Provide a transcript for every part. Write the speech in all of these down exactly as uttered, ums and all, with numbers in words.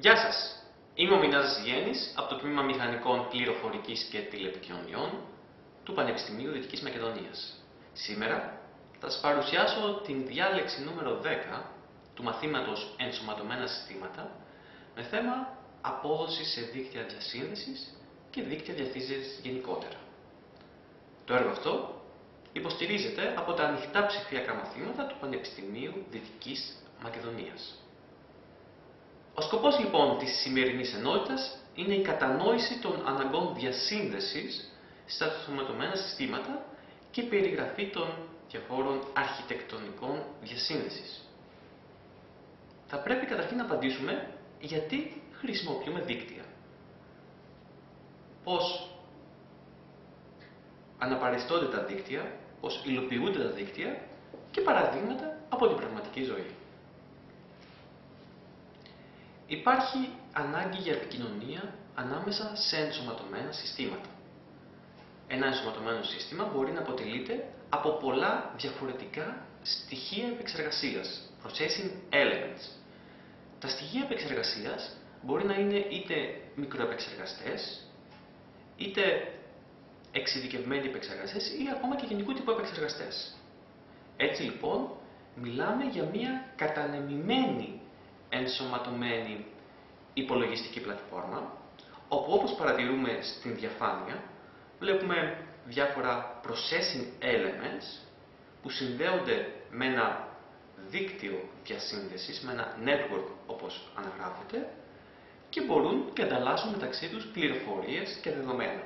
Γεια σας! Είμαι ο Μινάζας Γέννης από το Τμήμα Μηχανικών Πληροφορικής και Τηλεπικοινωνιών του Πανεπιστημίου Δυτικής Μακεδονίας. Σήμερα θα σας παρουσιάσω την διάλεξη νούμερο δέκα του μαθήματος Ενσωματωμένα συστήματα με θέμα απόδοση σε δίκτυα διασύνδεσης και δίκτυα διασύνδεσης γενικότερα. Το έργο αυτό υποστηρίζεται από τα ανοιχτά ψηφιακά μαθήματα του Πανεπιστημίου Δυτικής Μακεδονίας. Ο σκοπός λοιπόν της σημερινής ενότητας είναι η κατανόηση των αναγκών διασύνδεσης στα ενσωματωμένα συστήματα και περιγραφή των διαφόρων αρχιτεκτονικών διασύνδεσης. Θα πρέπει καταρχήν να απαντήσουμε γιατί χρησιμοποιούμε δίκτυα. Πώς αναπαριστώνται τα δίκτυα, πώς υλοποιούνται τα δίκτυα και παραδείγματα από την πραγματική ζωή. Υπάρχει ανάγκη για επικοινωνία ανάμεσα σε ενσωματωμένα συστήματα. Ένα ενσωματωμένο σύστημα μπορεί να αποτελείται από πολλά διαφορετικά στοιχεία επεξεργασίας, processing elements. Τα στοιχεία επεξεργασίας μπορεί να είναι είτε μικροεπεξεργαστές, είτε εξειδικευμένοι επεξεργαστές ή ακόμα και γενικού τύπου επεξεργαστές. Έτσι λοιπόν, μιλάμε για μια κατανεμημένη ενσωματωμένη υπολογιστική πλατφόρμα, όπου όπως παρατηρούμε στην διαφάνεια, βλέπουμε διάφορα processing elements που συνδέονται με ένα δίκτυο διασύνδεσης, με ένα network όπως αναγράφεται, και μπορούν και ανταλλάσσουν μεταξύ τους πληροφορίες και δεδομένα.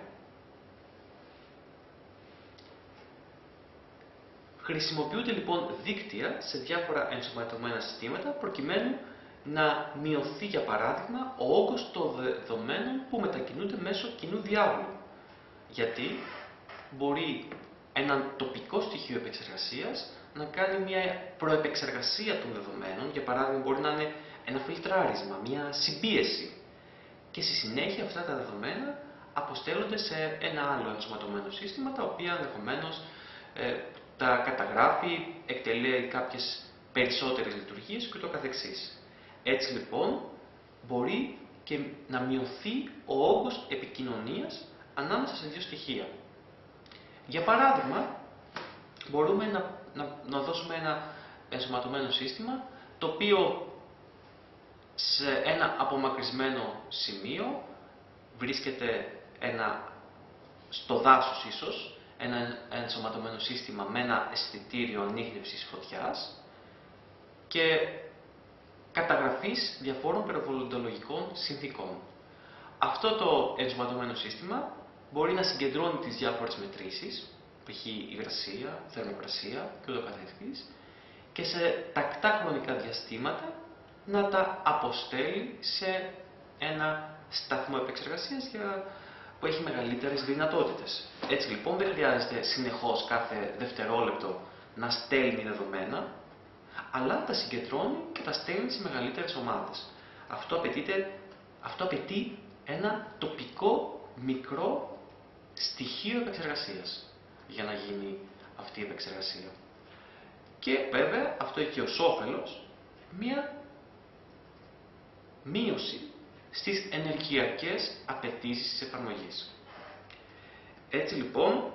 Χρησιμοποιούνται λοιπόν δίκτυα σε διάφορα ενσωματωμένα συστήματα προκειμένου να μειωθεί, για παράδειγμα, ο όγκος των δεδομένων που μετακινούνται μέσω κοινού διάβλου. Γιατί μπορεί ένα τοπικό στοιχείο επεξεργασίας να κάνει μια προεπεξεργασία των δεδομένων, για παράδειγμα μπορεί να είναι ένα φιλτράρισμα, μια συμπίεση, και στη συνέχεια αυτά τα δεδομένα αποστέλλονται σε ένα άλλο ενσωματωμένο σύστημα, τα οποία ενδεχομένως ε, τα καταγράφει, εκτελεί κάποιες περισσότερες λειτουργίες και το καθεξής. Έτσι λοιπόν μπορεί και να μειωθεί ο όγκος επικοινωνίας ανάμεσα σε δύο στοιχεία. Για παράδειγμα, μπορούμε να, να, να δώσουμε ένα ενσωματωμένο σύστημα το οποίο σε ένα απομακρυσμένο σημείο βρίσκεται ένα, στο δάσος ίσως, ένα ενσωματωμένο σύστημα με ένα αισθητήριο ανίχνευσης φωτιάς και καταγραφής διαφόρων περιβαλλοντολογικών συνθήκων. Αυτό το ενσωματωμένο σύστημα μπορεί να συγκεντρώνει τις διάφορες μετρήσεις, π.χ. υγρασία, θερμοκρασία κ.ο.κ. και σε τακτά χρονικά διαστήματα να τα αποστέλει σε ένα σταθμό επεξεργασίας για που έχει μεγαλύτερες δυνατότητες. Έτσι λοιπόν δεν χρειάζεται συνεχώς κάθε δευτερόλεπτο να στέλνει δεδομένα, αλλά τα συγκεντρώνει και τα στέλνει σε μεγαλύτερες ομάδες. Αυτό, απαιτείται, αυτό απαιτεί ένα τοπικό μικρό στοιχείο επεξεργασίας για να γίνει αυτή η επεξεργασία. Και βέβαια αυτό έχει ως όφελος μία μείωση στις ενεργειακές απαιτήσεις της εφαρμογής. Έτσι λοιπόν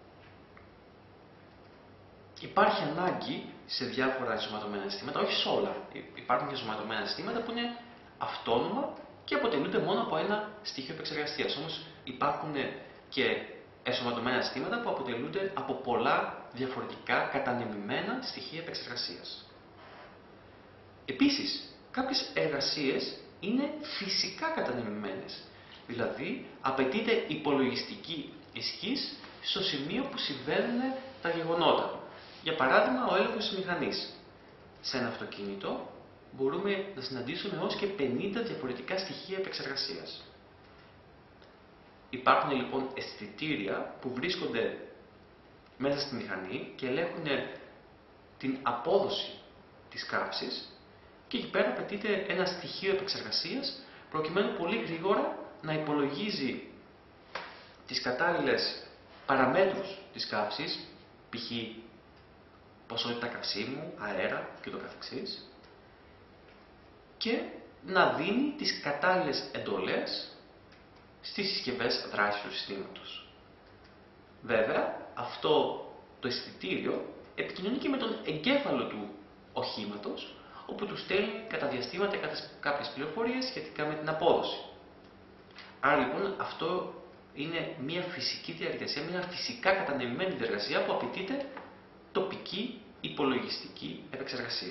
υπάρχει ανάγκη σε διάφορα ενσωματωμένα συστήματα, όχι σε όλα. Υπάρχουν και ενσωματωμένα συστήματα που είναι αυτόνομα και αποτελούνται μόνο από ένα στοιχείο επεξεργασίας. Όμως υπάρχουν και ενσωματωμένα συστήματα που αποτελούνται από πολλά διαφορετικά κατανεμημένα στοιχεία επεξεργασίας. Επίσης, κάποιες εργασίες είναι φυσικά κατανεμημένες. Δηλαδή, απαιτείται υπολογιστική ισχύς στο σημείο που συμβαίνουν τα γεγονότα. Για παράδειγμα, ο έλεγχος της μηχανής. Σε ένα αυτοκίνητο μπορούμε να συναντήσουμε έως και πενήντα διαφορετικά στοιχεία επεξεργασίας. Υπάρχουν λοιπόν αισθητήρια που βρίσκονται μέσα στη μηχανή και ελέγχουν την απόδοση της καύσης και εκεί πέρα απαιτείται ένα στοιχείο επεξεργασίας προκειμένου πολύ γρήγορα να υπολογίζει τις κατάλληλες παραμέτρους της καύσης, π.χ. ποσότητα καυσίμου, αέρα κ.ο.κ. και να δίνει τις κατάλληλες εντολές στις συσκευές δράσης του συστήματος. Βέβαια, αυτό το αισθητήριο επικοινωνεί και με τον εγκέφαλο του οχήματος, όπου του στέλνει κατά διαστήματα κάποιες πληροφορίες σχετικά με την απόδοση. Άρα λοιπόν αυτό είναι μια φυσική διαδικασία, μια φυσικά κατανεμημένη διαδικασία που απαιτείται τοπική υπολογιστική επεξεργασία.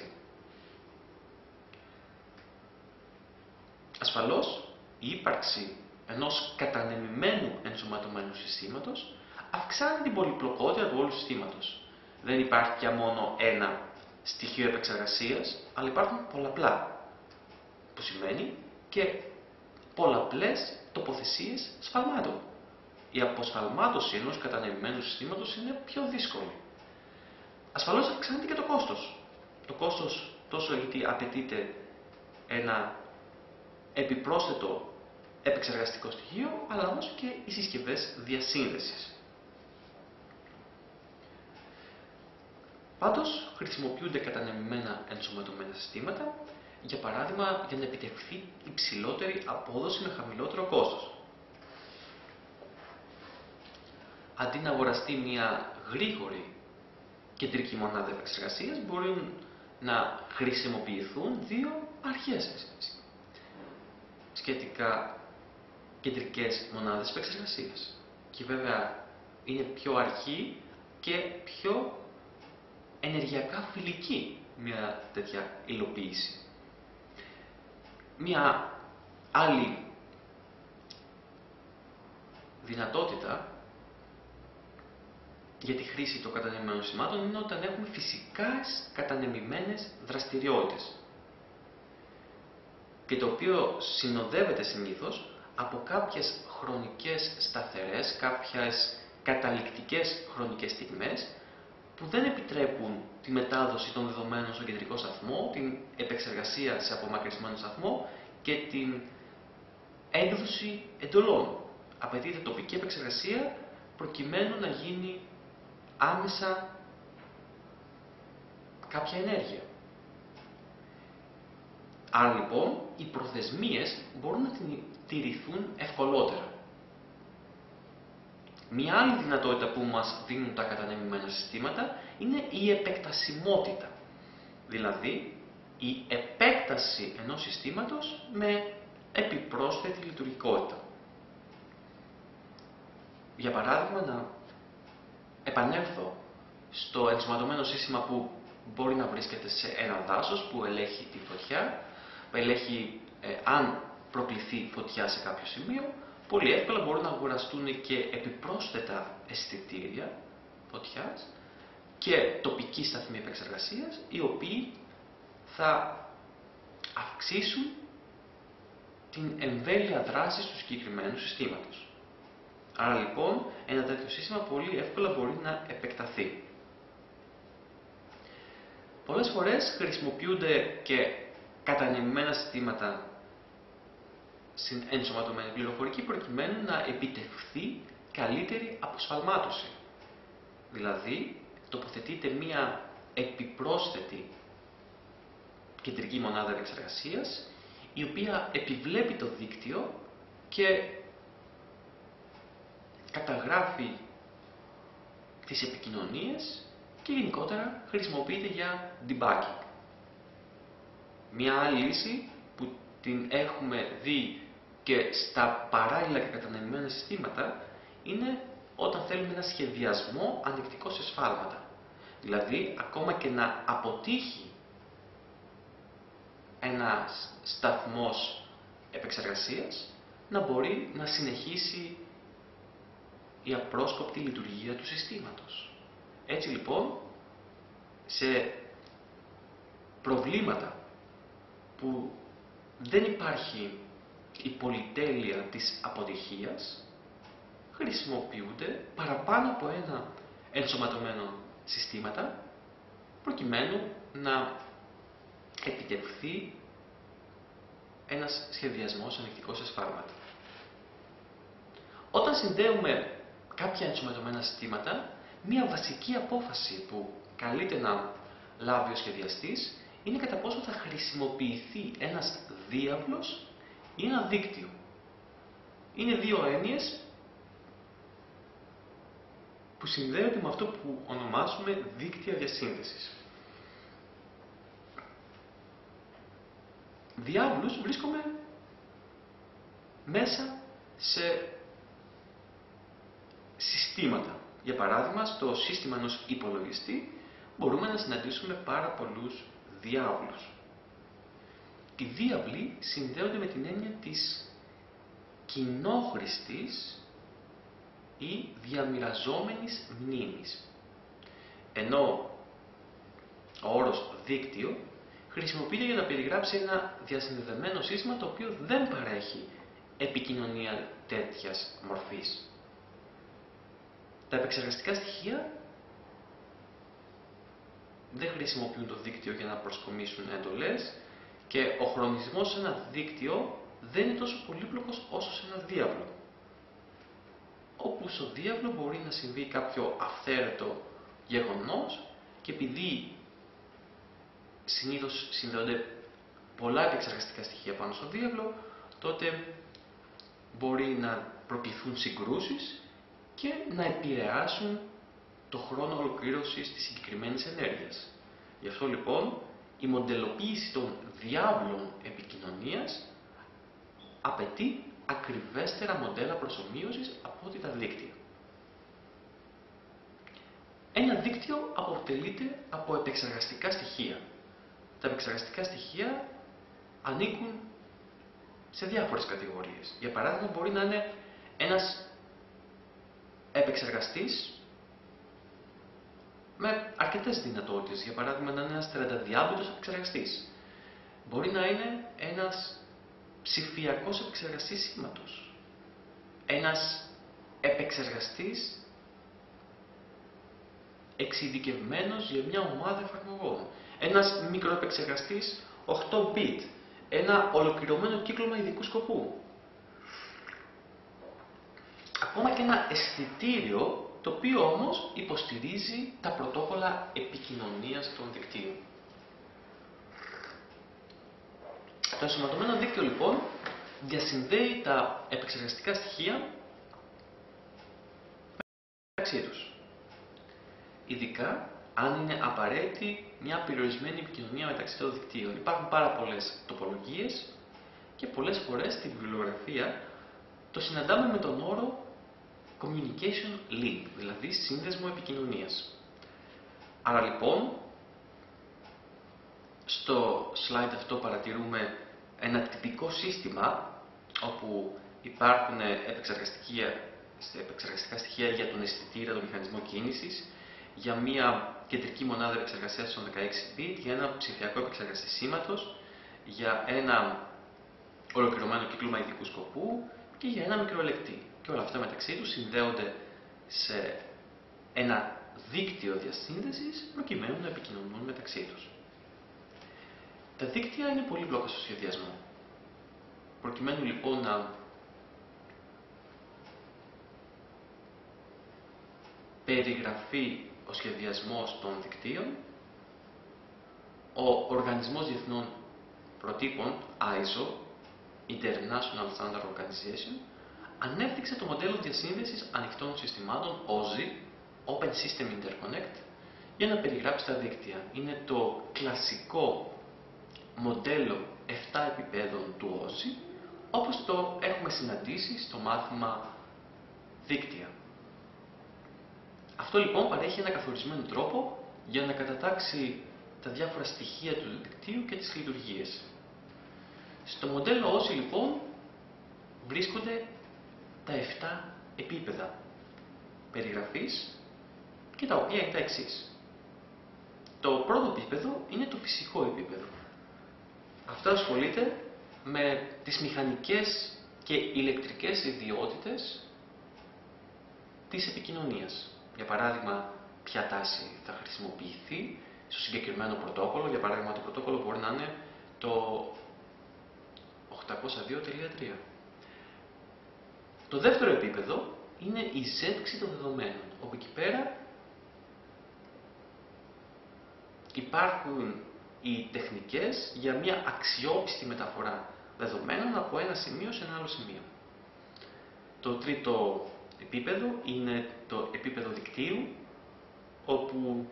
Ασφαλώς, η ύπαρξη ενός κατανεμημένου ενσωματωμένου συστήματος αυξάνει την πολυπλοκότητα του όλου συστήματος. Δεν υπάρχει πια μόνο ένα στοιχείο επεξεργασίας, αλλά υπάρχουν πολλαπλά, που σημαίνει και πολλαπλές τοποθεσίες σφαλμάτων. Η αποσφαλμάτωση ενός κατανεμημένου συστήματος είναι πιο δύσκολη. Ασφαλώς αυξάνεται και το κόστος. Το κόστος τόσο γιατί απαιτείται ένα επιπρόσθετο επεξεργαστικό στοιχείο, αλλά όμως και οι συσκευές διασύνδεσης. Πάντως, χρησιμοποιούνται κατανεμημένα ενσωματωμένα συστήματα, για παράδειγμα, για να επιτευχθεί υψηλότερη απόδοση με χαμηλότερο κόστος. Αντί να αγοραστεί μια γρήγορη κεντρική μονάδα επεξεργασίας, μπορούν να χρησιμοποιηθούν δύο αρχαίες σχετικά κεντρικές μονάδες επεξεργασίας. Και βέβαια είναι πιο αρχή και πιο ενεργειακά φιλική μια τέτοια υλοποίηση. Μια άλλη δυνατότητα για τη χρήση των κατανεμημένων συστημάτων είναι όταν έχουμε φυσικά κατανεμημένες δραστηριότητες, και το οποίο συνοδεύεται συνήθως από κάποιες χρονικές σταθερές, κάποιες καταληκτικές χρονικές στιγμές που δεν επιτρέπουν τη μετάδοση των δεδομένων στον κεντρικό σταθμό, την επεξεργασία σε απομακρυσμένο σταθμό και την έκδοση εντολών. Απαιτείται τοπική επεξεργασία προκειμένου να γίνει άμεσα κάποια ενέργεια. Άρα λοιπόν οι προθεσμίες μπορούν να τηρηθούν ευκολότερα. Μια άλλη δυνατότητα που μας δίνουν τα κατανεμημένα συστήματα είναι η επεκτασιμότητα. Δηλαδή η επέκταση ενός συστήματος με επιπρόσθετη λειτουργικότητα. Για παράδειγμα, να επανέλθω στο ενσωματωμένο σύστημα που μπορεί να βρίσκεται σε ένα δάσος που ελέγχει τη φωτιά, που ελέγχει ε, αν προκληθεί φωτιά σε κάποιο σημείο. Πολύ εύκολα μπορούν να αγοραστούν και επιπρόσθετα αισθητήρια φωτιάς και τοπική σταθμή επεξεργασίας, οι οποίοι θα αυξήσουν την εμβέλεια δράσης του συγκεκριμένου συστήματος. Άρα λοιπόν ένα τέτοιο σύστημα πολύ εύκολα μπορεί να επεκταθεί. Πολλές φορές χρησιμοποιούνται και κατανεμημένα συστήματα στην ενσωματωμένη πληροφορική προκειμένου να επιτευχθεί καλύτερη αποσφαλμάτωση. Δηλαδή, τοποθετείται μία επιπρόσθετη κεντρική μονάδα επεξεργασίας, η οποία επιβλέπει το δίκτυο και καταγράφει τις επικοινωνίες και γενικότερα χρησιμοποιείται για debugging. Μία άλλη λύση που την έχουμε δει και στα παράλληλα και κατανεμημένα συστήματα είναι όταν θέλουμε ένα σχεδιασμό ανεκτικό σε σφάλματα. Δηλαδή, ακόμα και να αποτύχει ένας σταθμός επεξεργασίας, να μπορεί να συνεχίσει η απρόσκοπτη λειτουργία του συστήματος. Έτσι λοιπόν, σε προβλήματα που δεν υπάρχει η πολυτέλεια της αποτυχίας, χρησιμοποιούνται παραπάνω από ένα ενσωματωμένο συστήματα, προκειμένου να επιτευχθεί ένας σχεδιασμός ανεκτικός σε σφάλματα. Όταν συνδέουμε κάποια ενσωματωμένα συστήματα, μία βασική απόφαση που καλείται να λάβει ο σχεδιαστής είναι κατά πόσο θα χρησιμοποιηθεί ένας διάβλος ή ένα δίκτυο. Είναι δύο έννοιες που συνδέονται με αυτό που ονομάζουμε δίκτυα διασύνδεσης. Διάβλους βρίσκομαι μέσα σε συστήματα. Για παράδειγμα, στο σύστημα ενός υπολογιστή μπορούμε να συναντήσουμε πάρα πολλούς διάβλους. Οι διάβλοι συνδέονται με την έννοια της κοινόχρηστης ή διαμοιραζόμενης μνήμης. Ενώ ο όρος δίκτυο χρησιμοποιείται για να περιγράψει ένα διασυνδεδεμένο σύστημα το οποίο δεν παρέχει επικοινωνία τέτοιας μορφής. Τα επεξεργαστικά στοιχεία δεν χρησιμοποιούν το δίκτυο για να προσκομίσουν εντολές και ο χρονισμός σε ένα δίκτυο δεν είναι τόσο πολύπλοκος όσο σε ένα διάβλο. Όπου στο διάβλο μπορεί να συμβεί κάποιο αυθαίρετο γεγονός και επειδή συνήθως συνδέονται πολλά επεξεργαστικά στοιχεία πάνω στο διάβλο, τότε μπορεί να προκυθούν συγκρούσεις και να επηρεάσουν το χρόνο ολοκλήρωσης της συγκεκριμένης ενέργειας. Γι' αυτό λοιπόν η μοντελοποίηση των διάβλων επικοινωνίας απαιτεί ακριβέστερα μοντέλα προσομοίωσης από ό,τι τα δίκτυα. Ένα δίκτυο αποτελείται από επεξεργαστικά στοιχεία. Τα επεξεργαστικά στοιχεία ανήκουν σε διάφορες κατηγορίες. Για παράδειγμα, μπορεί να είναι ένας επεξεργαστής με αρκετές δυνατότητες. Για παράδειγμα, να είναι ένας τριανταδιάμπιτος επεξεργαστής. Μπορεί να είναι ένας ψηφιακός επεξεργαστής σήματος. Ένας επεξεργαστής εξειδικευμένος για μια ομάδα εφαρμογών. Ένας μικροεπεξεργαστής οκτώ μπιτ. Ένα ολοκληρωμένο κύκλωμα ειδικού σκοπού. Ακόμα και ένα αισθητήριο, το οποίο όμως υποστηρίζει τα πρωτόκολλα επικοινωνίας των δικτύων. Το ενσωματωμένο δίκτυο λοιπόν διασυνδέει τα επεξεργαστικά στοιχεία μεταξύ τους. Ειδικά αν είναι απαραίτητη μια περιορισμένη επικοινωνία μεταξύ των δικτύων. Υπάρχουν πάρα πολλές τοπολογίες και πολλές φορές στη βιβλιογραφία το συναντάμε με τον όρο communication link, δηλαδή σύνδεσμο επικοινωνίας. Άρα λοιπόν, στο slide αυτό παρατηρούμε ένα τυπικό σύστημα όπου υπάρχουν επεξεργαστικά στοιχεία για τον αισθητήρα, τον μηχανισμό κίνησης, για μια κεντρική μονάδα επεξεργασίας των δεκαέξι μπιτ, για ένα ψηφιακό επεξεργαστή σήματος, για ένα ολοκληρωμένο κύκλωμα ειδικού σκοπού και για ένα μικροελεκτή. Και όλα αυτά μεταξύ τους συνδέονται σε ένα δίκτυο διασύνδεσης προκειμένου να επικοινωνούν μεταξύ τους. Τα δίκτυα είναι πολύπλοκα στο σχεδιασμό. Προκειμένου λοιπόν να περιγραφεί ο σχεδιασμός των δικτύων, ο Οργανισμός Διεθνών Προτύπων άι ες ο, International Standard Organization, ανέπτυξε το μοντέλο διασύνδεσης ανοιχτών συστημάτων ο ες άι, Open System Interconnect, για να περιγράψει τα δίκτυα. Είναι το κλασικό μοντέλο επτά επιπέδων του ο ες άι, όπως το έχουμε συναντήσει στο μάθημα δίκτυα. Αυτό λοιπόν παρέχει ένα καθορισμένο τρόπο για να κατατάξει τα διάφορα στοιχεία του δικτύου και τις λειτουργίες. Στο μοντέλο ο ες άι λοιπόν βρίσκονται τα επτά επίπεδα περιγραφής και τα οποία είναι τα εξής. Το πρώτο επίπεδο είναι το φυσικό επίπεδο. Αυτό ασχολείται με τις μηχανικές και ηλεκτρικές ιδιότητες της επικοινωνίας. Για παράδειγμα, ποια τάση θα χρησιμοποιηθεί στο συγκεκριμένο πρωτόκολλο. Για παράδειγμα, το πρωτόκολλο μπορεί να είναι το οκτακόσια δύο τελεία τρία. Το δεύτερο επίπεδο είναι η ζέτξη των δεδομένων, όπου εκεί πέρα υπάρχουν οι τεχνικές για μια αξιόπιστη μεταφορά δεδομένων από ένα σημείο σε ένα άλλο σημείο. Το τρίτο επίπεδο είναι το επίπεδο δικτύου, όπου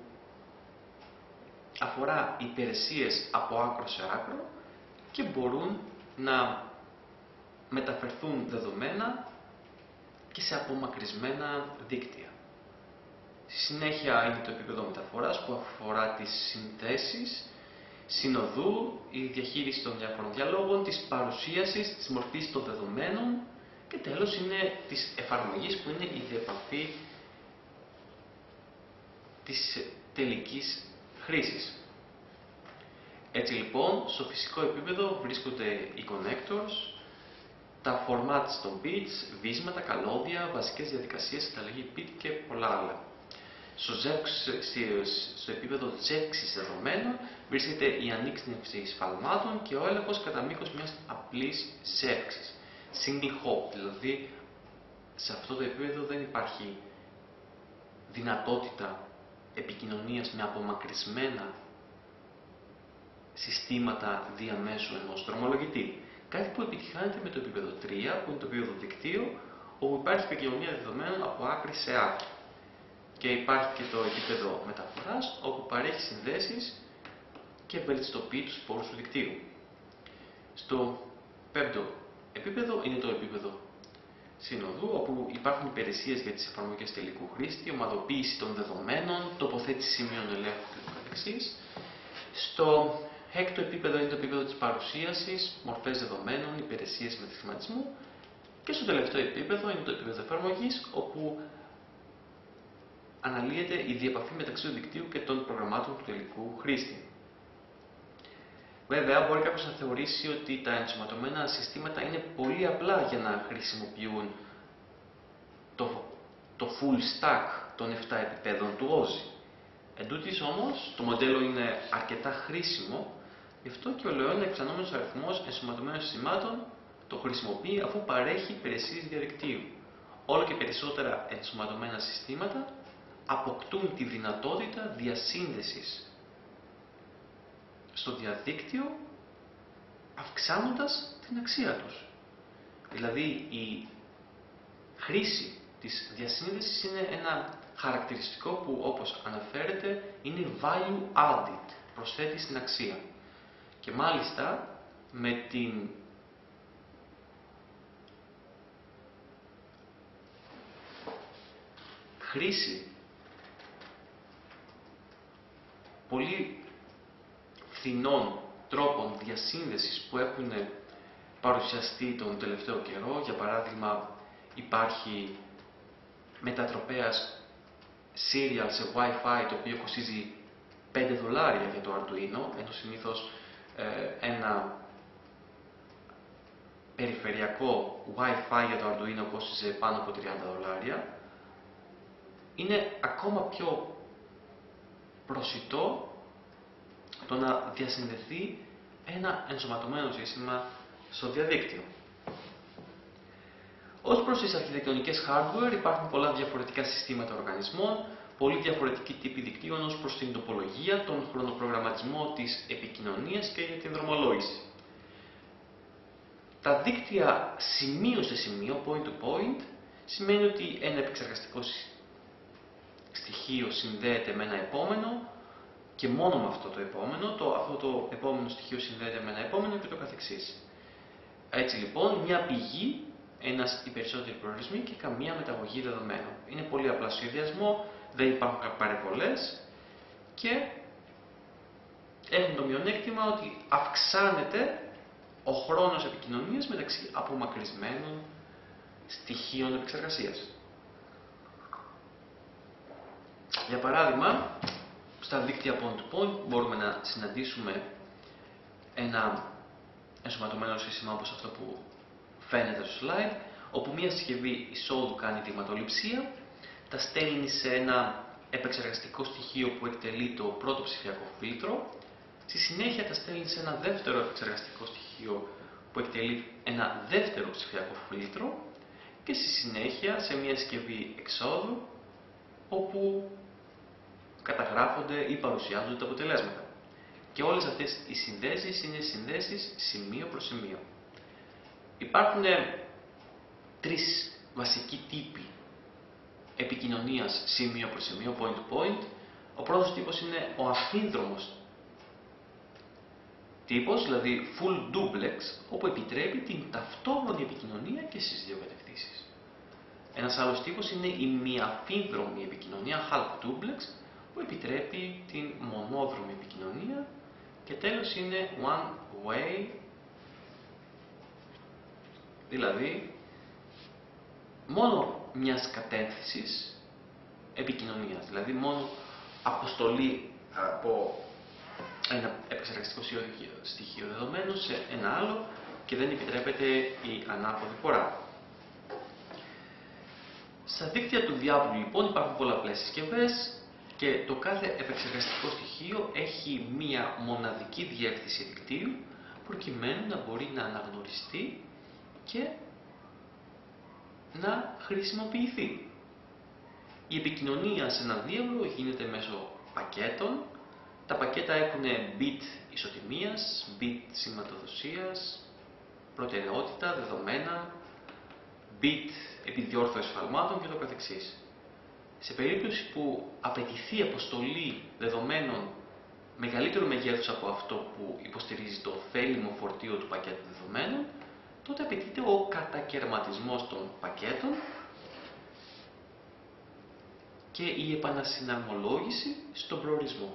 αφορά υπηρεσίες από άκρο σε άκρο και μπορούν να μεταφερθούν δεδομένα και σε απομακρυσμένα δίκτυα. Στη συνέχεια είναι το επίπεδο μεταφοράς που αφορά τις συνθέσεις, συνοδού, η διαχείριση των διάφορων διαλόγων, της παρουσίασης, της μορφής των δεδομένων και τέλος είναι της εφαρμογής που είναι η διεπαφή της τελικής χρήσης. Έτσι λοιπόν, στο φυσικό επίπεδο βρίσκονται οι connectors, τα formats των bits, βίσματα, καλώδια, βασικές διαδικασίες, ανταλλαγή bit και πολλά άλλα. Στο, στο επίπεδο ζεύξης δεδομένων βρίσκεται η ανίχνευση σφαλμάτων και ο έλεγχος κατά μήκος μιας απλής ζεύξης. Single hop, δηλαδή σε αυτό το επίπεδο δεν υπάρχει δυνατότητα επικοινωνίας με απομακρυσμένα συστήματα διαμέσου ενός δρομολογητή. Κάτι που επιτυχάνεται με το επίπεδο τρία, που είναι το επίπεδο δικτύου, όπου υπάρχει επικοινωνία δεδομένων από άκρη σε άκρη. Και υπάρχει και το επίπεδο μεταφοράς, όπου παρέχει συνδέσεις και βελτιστοποιεί τους πόρους του δικτύου. Στο πέμπτο επίπεδο είναι το επίπεδο συνοδού, όπου υπάρχουν υπηρεσίες για τις εφαρμογές τελικού χρήστη, ομαδοποίηση των δεδομένων, τοποθέτηση σημείων ελέγχου κ.ο.κ. Στο έκτο επίπεδο είναι το επίπεδο της παρουσίασης, μορφές δεδομένων, υπηρεσίες μετασχηματισμού και στο τελευταίο επίπεδο είναι το επίπεδο εφαρμογής, όπου αναλύεται η διεπαφή μεταξύ του δικτύου και των προγραμμάτων του τελικού χρήστη. Βέβαια, μπορεί κάποιος να θεωρήσει ότι τα ενσωματωμένα συστήματα είναι πολύ απλά για να χρησιμοποιούν το, το full stack των επτά επιπέδων του ο ζι. Εν τούτοις όμως, το μοντέλο είναι αρκετά χρήσιμο, γι' αυτό και ο λεόν αυξανόμενος αριθμός ενσωματωμένων συστημάτων το χρησιμοποιεί αφού παρέχει υπηρεσίες διαδικτύου. Όλο και περισσότερα ενσωματωμένα συστήματα αποκτούν τη δυνατότητα διασύνδεσης στο διαδίκτυο, αυξάνοντας την αξία τους. Δηλαδή, η χρήση της διασύνδεσης είναι ένα χαρακτηριστικό που, όπως αναφέρεται, είναι value added, προσθέτει στην αξία. Και μάλιστα, με την χρήση πολύ φθηνών τρόπων διασύνδεσης που έχουν παρουσιαστεί τον τελευταίο καιρό. Για παράδειγμα, υπάρχει μετατροπέας serial σε Wi-Fi, το οποίο κοστίζει πέντε δολάρια για το Arduino, ενώ συνήθως ε, ένα περιφερειακό Wi-Fi για το Arduino κόστιζε πάνω από τριάντα δολάρια. Είναι ακόμα πιο προσιτό το να διασυνδεθεί ένα ενσωματωμένο σύστημα στο διαδίκτυο. Ως προς τις αρχιτεκτονικές hardware υπάρχουν πολλά διαφορετικά συστήματα οργανισμών, πολύ διαφορετικοί τύποι δικτύων ως προς την τοπολογία, τον χρονοπρογραμματισμό της επικοινωνίας και για την δρομολόγηση. Τα δίκτυα σημείο σε σημείο, point to point, σημαίνει ότι ένα επεξεργαστικό στοιχείο συνδέεται με ένα επόμενο και μόνο με αυτό το επόμενο, το, αυτό το επόμενο στοιχείο συνδέεται με ένα επόμενο και το καθεξής. Έτσι λοιπόν, μια πηγή, ένας ή περισσότεροι προορισμοί και καμία μεταγωγή δεδομένων. Είναι πολύ απλά σχεδιασμό, δεν υπάρχουν παρεμβολές και έχουν το μειονέκτημα ότι αυξάνεται ο χρόνος επικοινωνίας μεταξύ απομακρυσμένων στοιχείων επεξεργασίας. Για παράδειγμα, στα δίκτυα point-to-point μπορούμε να συναντήσουμε ένα ενσωματωμένο σύστημα όπως αυτό που φαίνεται στο slide, όπου μια συσκευή εισόδου κάνει δειγματοληψία, τα στέλνει σε ένα επεξεργαστικό στοιχείο που εκτελεί το πρώτο ψηφιακό φίλτρο, στη συνέχεια τα στέλνει σε ένα δεύτερο επεξεργαστικό στοιχείο που εκτελεί ένα δεύτερο ψηφιακό φίλτρο και στη συνέχεια σε μια συσκευή εξόδου, όπου καταγράφονται ή παρουσιάζονται τα αποτελέσματα. Και όλες αυτές οι συνδέσεις είναι συνδέσεις σημείο προς σημείο. Υπάρχουν τρεις βασικοί τύποι επικοινωνίας σημείο προς σημείο, point to point. Ο πρώτος τύπος είναι ο αμφίδρομος τύπος, δηλαδή full duplex, όπου επιτρέπει την ταυτόχρονη επικοινωνία και στις δύο κατευθύνσεις. Ένας άλλος τύπος είναι η μη αμφίδρομη επικοινωνία, half duplex, που επιτρέπει την μονόδρομη επικοινωνία. Και τέλος είναι one way, δηλαδή μόνο μιας κατεύθυνσης επικοινωνίας, δηλαδή μόνο αποστολή από ένα επεξεργαστικό στοιχείο δεδομένου σε ένα άλλο και δεν επιτρέπεται η ανάποδη φορά. Στα δίκτυα του διάβλου λοιπόν υπάρχουν πολλαπλές συσκευές και το κάθε επεξεργαστικό στοιχείο έχει μία μοναδική διεύθυνση δικτύου προκειμένου να μπορεί να αναγνωριστεί και να χρησιμοποιηθεί. Η επικοινωνία σε ένα διάβλο γίνεται μέσω πακέτων. Τα πακέτα έχουν bit ισοτιμίας, bit σηματοδοσίας, προτεραιότητα, δεδομένα, bit επιδιόρθωση σφαλμάτων και το καθεξής. Σε περίπτωση που απαιτηθεί αποστολή δεδομένων μεγαλύτερου μεγέθους από αυτό που υποστηρίζει το θέλιμο φορτίο του πακέτου δεδομένων, τότε απαιτείται ο κατακερματισμός των πακέτων και η επανασυναρμολόγηση στον προορισμό.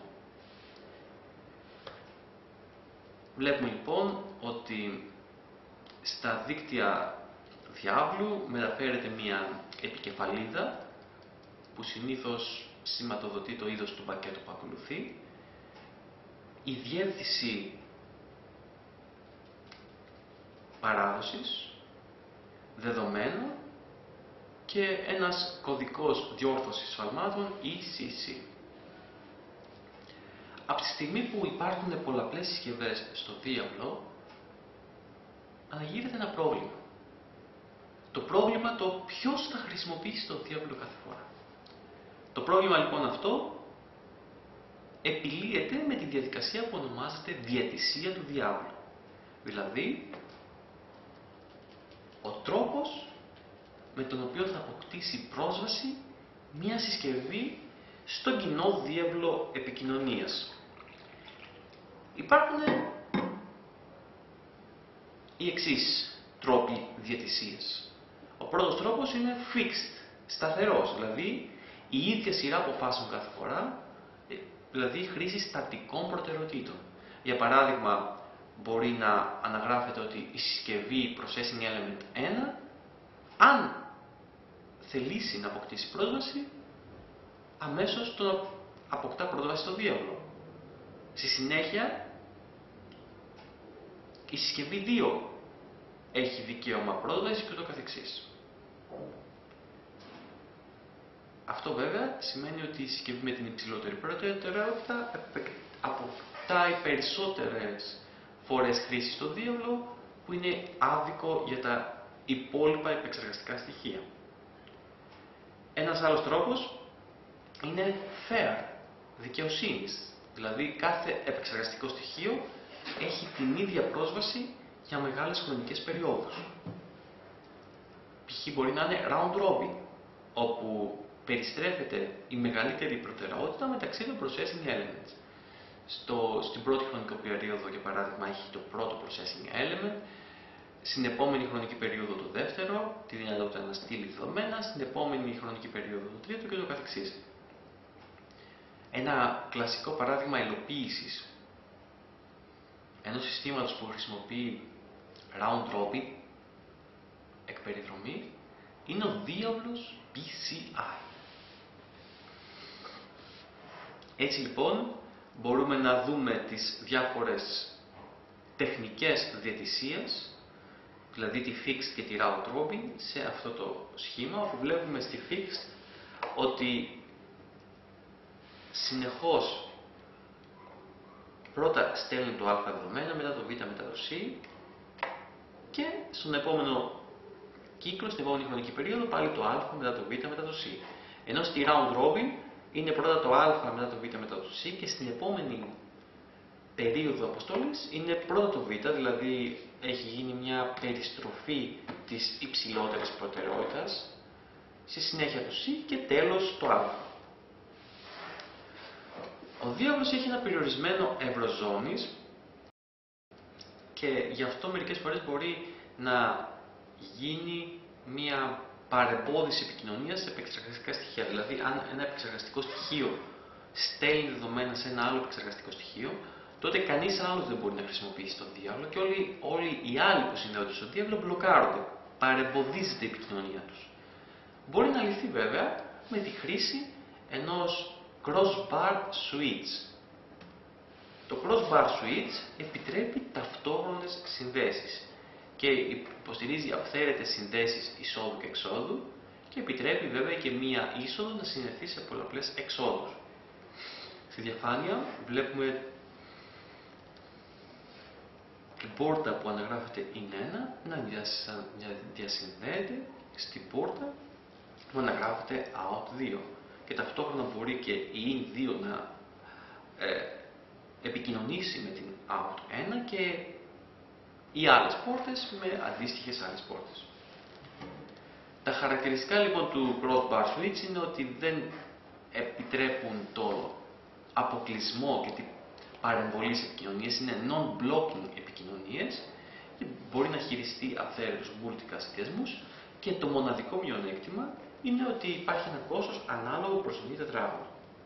Βλέπουμε λοιπόν ότι στα δίκτυα διάβλου μεταφέρεται μία επικεφαλίδα που συνήθως σηματοδοτεί το είδος του πακέτου που ακολουθεί. Η διεύθυνση παράδοσης, δεδομένων και ένας κωδικός διόρθωσης σφαλμάτων ι σι σι. Από τη στιγμή που υπάρχουν πολλαπλές συσκευές στο διάβλο, αναγείρεται ένα πρόβλημα. Το πρόβλημα το ποιος θα χρησιμοποιήσει το διάβλο κάθε φορά. Το πρόβλημα λοιπόν αυτό επιλύεται με τη διαδικασία που ονομάζεται διαιτησία του διάβλου. Δηλαδή, ο τρόπος με τον οποίο θα αποκτήσει πρόσβαση μία συσκευή στον κοινό διάβλο επικοινωνίας. Υπάρχουν οι εξής τρόποι διαιτησίας. Ο πρώτος τρόπος είναι fixed, σταθερός, δηλαδή η ίδια σειρά αποφάσεων κάθε φορά, δηλαδή η χρήση στατικών προτεραιοτήτων. Για παράδειγμα, μπορεί να αναγράφεται ότι η συσκευή processing element ένα, αν θελήσει να αποκτήσει πρόσβαση, αμέσως το αποκτά πρόσβαση στο διάβλο. Στη συνέχεια, η συσκευή δύο έχει δικαίωμα πρόσβαση και ούτω καθεξής. Αυτό βέβαια σημαίνει ότι η συσκευή με την υψηλότερη προτεραιότητα αποκτάει περισσότερες φορές χρήση στο διάβλο, που είναι άδικο για τα υπόλοιπα επεξεργαστικά στοιχεία. Ένας άλλος τρόπος είναι fair, δικαιοσύνης. Δηλαδή κάθε επεξεργαστικό στοιχείο έχει την ίδια πρόσβαση για μεγάλες χρονικές περιόδους. Π.χ. μπορεί να είναι round robin, όπου περιστρέφεται η μεγαλύτερη προτεραιότητα μεταξύ των processing elements. Στο, στην πρώτη χρονική περίοδο, για παράδειγμα, έχει το πρώτο processing element, στην επόμενη χρονική περίοδο το δεύτερο, τη δυνατότητα να στείλει δεδομένα, στην επόμενη χρονική περίοδο το τρίτο και το καθεξής. Ένα κλασικό παράδειγμα υλοποίησης ενός συστήματος που χρησιμοποιεί round robin, εκ περιδρομή, είναι ο διάβλος πι σι άι. Έτσι λοιπόν μπορούμε να δούμε τις διάφορες τεχνικές διαιτησίας, δηλαδή τη fixed και τη round robin, σε αυτό το σχήμα, όπου βλέπουμε στη fixed ότι συνεχώς πρώτα στέλνει το α δεδομένα, μετά το β, μετά το σ και στον επόμενο κύκλο, στην επόμενη χρονική περίοδο, πάλι το α, μετά το β, μετά το σ. Ενώ στη round robin είναι πρώτα το α, μετά το β, μετά το σ και στην επόμενη περίοδο αποστολής είναι πρώτα το Β, δηλαδή έχει γίνει μια περιστροφή της υψηλότερης προτεραιότητας, στη συνέχεια το Σ και τέλος το Α. Ο διάβλος έχει ένα περιορισμένο εύρος ζώνης και γι' αυτό μερικές φορές μπορεί να γίνει μια παρεμπόδιση επικοινωνίας σε επεξεργαστικά στοιχεία. Δηλαδή, αν ένα επεξεργαστικό στοιχείο στέλνει δεδομένα σε ένα άλλο επεξεργαστικό στοιχείο, τότε κανείς άλλος δεν μπορεί να χρησιμοποιήσει τον διάβλο και όλοι, όλοι οι άλλοι που συνδέονται στον διάβλο μπλοκάρονται. Παρεμποδίζεται η επικοινωνία τους. Μπορεί να λυθεί βέβαια με τη χρήση ενός crossbar switch. Το crossbar switch επιτρέπει ταυτόχρονες συνδέσεις και υποστηρίζει αυθαίρετες συνδέσεις εισόδου και εξόδου και επιτρέπει βέβαια και μία είσοδο να συνδεθεί σε πολλαπλές εξόδους. Στη διαφάνεια βλέπουμε την πόρτα που αναγράφεται in ένα να διασυνδέεται στην πόρτα που αναγράφεται out δύο και ταυτόχρονα μπορεί και η in δύο να ε, επικοινωνήσει με την out ένα και οι άλλες πόρτες με αντίστοιχες άλλες πόρτες. Τα χαρακτηριστικά λοιπόν του crossbar switch είναι ότι δεν επιτρέπουν το αποκλεισμό και την παρεμβολή σε επικοινωνίες, είναι non-blocking επικοινωνίες και μπορεί να χειριστεί αυθαίρετους multicast συνδυασμούς και το μοναδικό μειονέκτημα είναι ότι υπάρχει ένα κόστος ανάλογο προς τον τετράγωνο.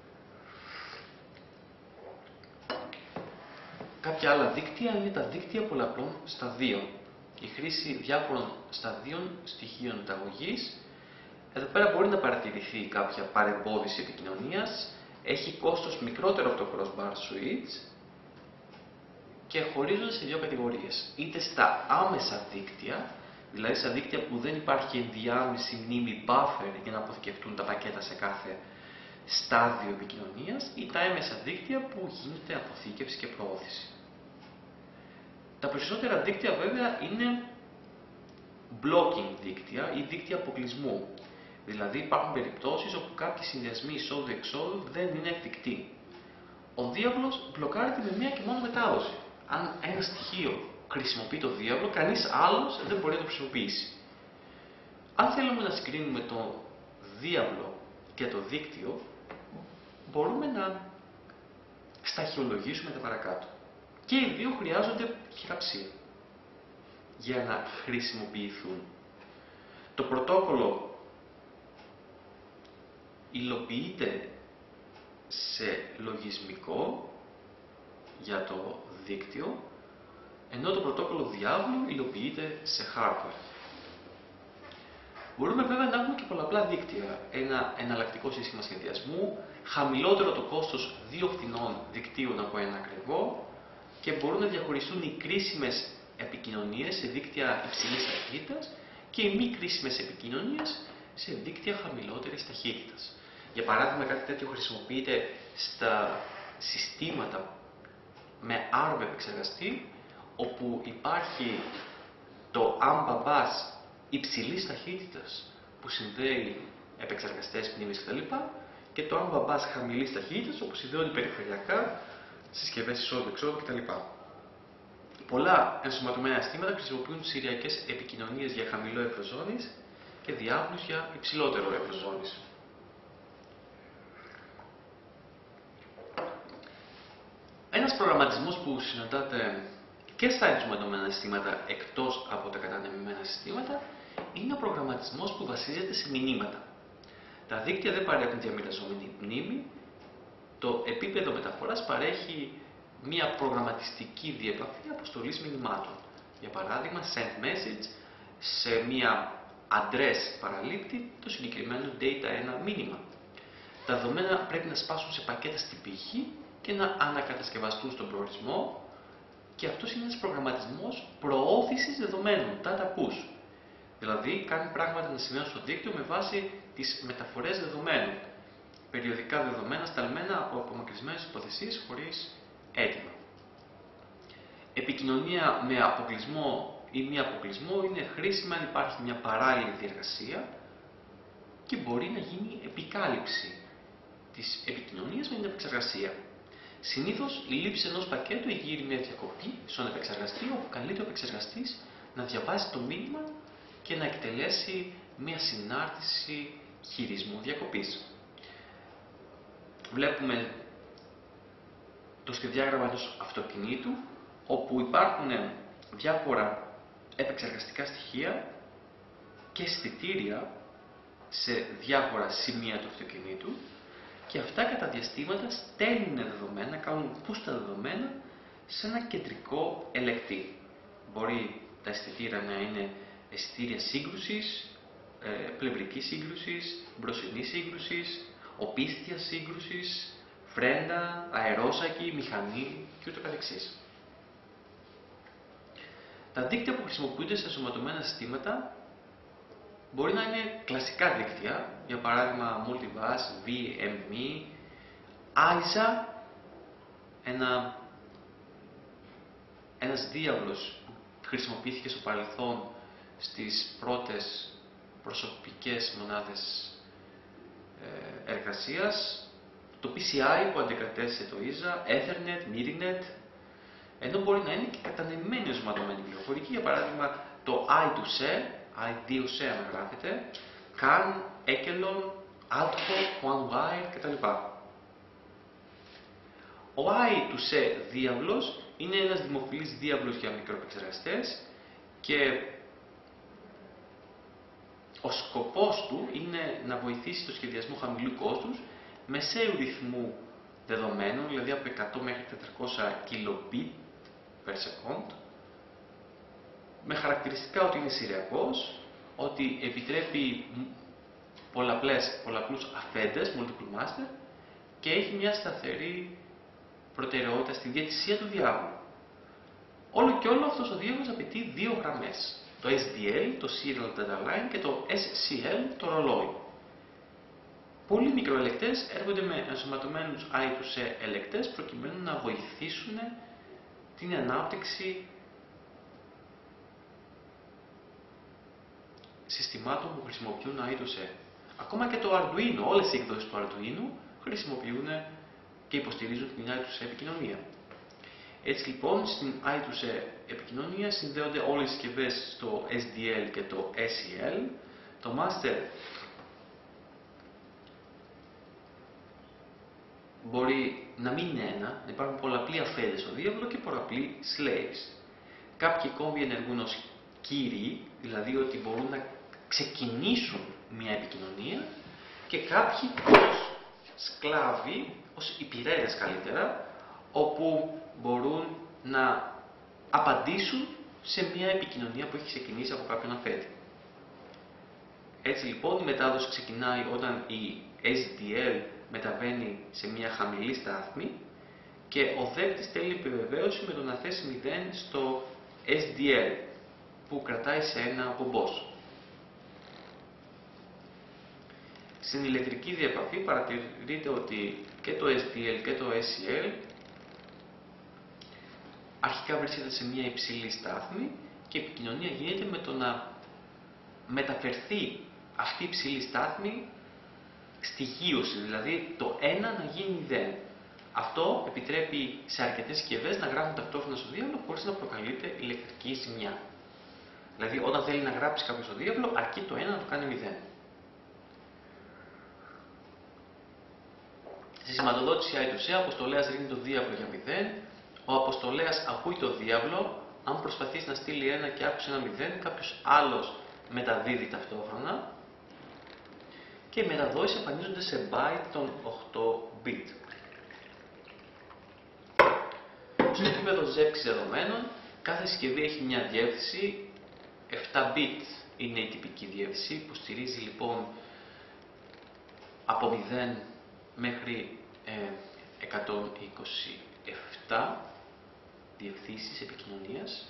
Κάποια άλλα δίκτυα είναι τα δίκτυα πολλαπλών σταδίων. Η χρήση διάφορων σταδίων στοιχείων μεταγωγής. Εδώ πέρα μπορεί να παρατηρηθεί κάποια παρεμπόδιση επικοινωνίας. Έχει κόστος μικρότερο από το crossbar switch και χωρίζονται σε δύο κατηγορίες. Είτε στα άμεσα δίκτυα, δηλαδή στα δίκτυα που δεν υπάρχει ενδιάμεση μνήμη buffer για να αποθηκευτούν τα πακέτα σε κάθε στάδιο επικοινωνίας, ή τα έμεσα δίκτυα που γίνεται αποθήκευση και προώθηση. Τα περισσότερα δίκτυα βέβαια είναι blocking δίκτυα ή δίκτυα αποκλεισμού. Δηλαδή υπάρχουν περιπτώσεις όπου κάποιοι συνδυασμοί εισόδου-εξόδου δεν είναι εφικτοί. Ο διάβλος μπλοκάρεται με μία και μόνο μετάδοση. Αν ένα στοιχείο χρησιμοποιεί το διάβλο, κανείς άλλος δεν μπορεί να το χρησιμοποιήσει. Αν θέλουμε να συγκρίνουμε το διάβλο και το δίκτυο, μπορούμε να σταχυολογήσουμε τα παρακάτω. Και οι δύο χρειάζονται χειραψία για να χρησιμοποιηθούν. Το πρωτόκολλο υλοποιείται σε λογισμικό για το δίκτυο, ενώ το πρωτόκολλο διάβλου υλοποιείται σε hardware. Μπορούμε βέβαια να έχουμε και πολλαπλά δίκτυα. Ένα εναλλακτικό σύστημα σχεδιασμού, χαμηλότερο το κόστος δύο φθηνών δικτύων από ένα ακριβό και μπορούν να διαχωριστούν οι κρίσιμες επικοινωνίες σε δίκτυα υψηλής ταχύτητας και οι μη κρίσιμες επικοινωνίες σε δίκτυα χαμηλότερης ταχύτητας. Για παράδειγμα, κάτι τέτοιο χρησιμοποιείται στα συστήματα με άρμ επεξεργαστή, όπου υπάρχει το AMBA bus υψηλής ταχύτητας που συνδέει επεξεργαστές, μνήμες κτλ. Και το AMBA bus χαμηλής ταχύτητας, όπου συνδέονται περιφερειακά συσκευές εισόδου-εξόδου κτλ. Πολλά ενσωματωμένα συστήματα χρησιμοποιούν σηριακές επικοινωνίες για χαμηλό εύρος ζώνης και διάβλους για υψηλότερο εύρος ζώνης. Ένας προγραμματισμός που συναντάται και στα ενσωματωμένα συστήματα εκτός από τα κατανεμημένα συστήματα είναι ο προγραμματισμός που βασίζεται σε μηνύματα. Τα δίκτυα δεν παρέχουν διαμοιραζόμενη μνήμη, το επίπεδο μεταφοράς παρέχει μια προγραμματιστική διεπαφή αποστολής μηνυμάτων. Για παράδειγμα, send message σε μια address παραλήπτη το συγκεκριμένο data ένα μήνυμα. Τα δεδομένα πρέπει να σπάσουν σε πακέτα στην πηγή και να ανακατασκευαστούν στον προορισμό και αυτός είναι ένας προγραμματισμός προώθησης δεδομένων, data push. Δηλαδή, κάνει πράγματα να σημαίνουν στο δίκτυο με βάση τις μεταφορές δεδομένων. Περιοδικά δεδομένα σταλμένα από απομακρυσμένες τοποθεσίες χωρίς έτοιμα. Επικοινωνία με αποκλεισμό ή μη αποκλεισμό είναι χρήσιμα αν υπάρχει μια παράλληλη διεργασία και μπορεί να γίνει επικάλυψη της επικοινωνίας με την επεξεργασία. Συνήθως η λήψη ενός πακέτου εγείρει μια διακοπή στον επεξεργαστή, όπου καλείται ο επεξεργαστής να διαβάσει το μήνυμα και να εκτελέσει μια συνάρτηση χειρισμού διακοπής. Βλέπουμε το σχεδιάγραμμα ενός αυτοκινήτου, όπου υπάρχουν διάφορα επεξεργαστικά στοιχεία και αισθητήρια σε διάφορα σημεία του αυτοκινήτου και αυτά κατά διαστήματα στέλνουν δεδομένα, κάνουν push τα δεδομένα σε ένα κεντρικό ελεκτή. Μπορεί τα αισθητήρια να είναι αισθητήρια σύγκρουσης, ε, πλευρικής σύγκρουσης, μπροσινής σύγκρουσης, οπίστιας σύγκρουσης, φρέντα, αερόσακη, μηχανή και ούτω καθεξής. Τα δίκτυα που χρησιμοποιούνται σε ενσωματωμένα συστήματα μπορεί να είναι κλασικά δίκτυα, για παράδειγμα Multivas, βι εμ ι, άι ες έι, ένα, ένας διάβλος που χρησιμοποιήθηκε στο παρελθόν στις πρώτες προσωπικές μονάδες ε, εργασίας, το πι σι άι που αντικατέστησε το ίζα, Ethernet, MIDINET, ενώ μπορεί να είναι και κατανεμμένη ενσωματωμένη πληροφορική, για παράδειγμα το άι δύο σι, άι δύο σι αν γράφεται, CAN, Echelon, ALTHO, OneWire κτλ. Ο άι δύο σι διάβλος είναι ένας δημοφιλής διάβλος για μικροεπεξεργαστές και ο σκοπός του είναι να βοηθήσει το σχεδιασμό χαμηλού κόστους, μεσαίου ρυθμού δεδομένων, δηλαδή από εκατό μέχρι τετρακόσια κιλομπιτ per second, με χαρακτηριστικά ότι είναι σηριακός, ότι επιτρέπει πολλαπλές, πολλαπλούς αφέντες, multiple master, και έχει μια σταθερή προτεραιότητα στη διαιτησία του διάβλου. Όλο και όλο αυτός ο διάβλος απαιτεί δύο γραμμές. Το ες ντι ελ, το Serial Data Line, και το ες σι ελ, το ρολόι. Πολλοί μικροελεκτές έρχονται με ενσωματωμένους άι δύο σι ελεκτές προκειμένου να βοηθήσουν την ανάπτυξη συστημάτων που χρησιμοποιούν άι δύο σι. Ακόμα και το Arduino, όλες οι εκδόσεις του Arduino χρησιμοποιούν και υποστηρίζουν την άι δύο σι επικοινωνία. Έτσι λοιπόν, στην άι δύο σι επικοινωνία συνδέονται όλες οι συσκευές στο ες ντι ελ και το ες σι ελ. Το master μπορεί να μην είναι ένα, να υπάρχουν πολλαπλοί αφέντες στο διάβλο και πολλαπλοί slaves. Κάποιοι κόμβοι ενεργούν ως κύριοι, δηλαδή ότι μπορούν να ξεκινήσουν μια επικοινωνία, και κάποιοι ως σκλάβοι, ως υπηρέτες καλύτερα, όπου μπορούν να απαντήσουν σε μια επικοινωνία που έχει ξεκινήσει από κάποιον αφέντη. Έτσι λοιπόν η μετάδοση ξεκινάει όταν η ες ντι ελ μεταβαίνει σε μια χαμηλή στάθμη και ο δέκτης στέλνει επιβεβαίωση με το να θέσει μηδέν στο ες ντι ελ που κρατάει σε ένα απομπός. Στην ηλεκτρική διαπαφή παρατηρείται ότι και το ες ντι ελ και το ες σι ελ αρχικά βρίσκεται σε μια υψηλή στάθμη και η επικοινωνία γίνεται με το να μεταφερθεί αυτή η υψηλή στάθμη στη γείωση, δηλαδή το ένα να γίνει μηδέν. Αυτό επιτρέπει σε αρκετές συσκευές να γράφουν ταυτόχρονα στο διάβλο χωρίς να προκαλείται ηλεκτρική ζημιά. Δηλαδή, όταν θέλει να γράψει κάποιο στο διάβλο, αρκεί το ένα να το κάνει μηδέν. Στη σηματοδότηση άι δύο σι, ο αποστολέας ρίχνει το διάβλο για μηδέν. Ο αποστολέας ακούει το διάβλο. Αν προσπαθήσει να στείλει ένα και άκουσε ένα μηδέν, κάποιος άλλος μεταδίδει ταυτόχρονα. Και οι μεταδόσεις εμφανίζονται σε byte των οκτώ bit. Στο επίπεδο ζεύξης δεδομένων, κάθε συσκευή έχει μια διεύθυνση. επτά bit είναι η τυπική διεύθυνση που στηρίζει λοιπόν από μηδέν μέχρι ε, εκατόν είκοσι επτά διευθύνσεις επικοινωνίας.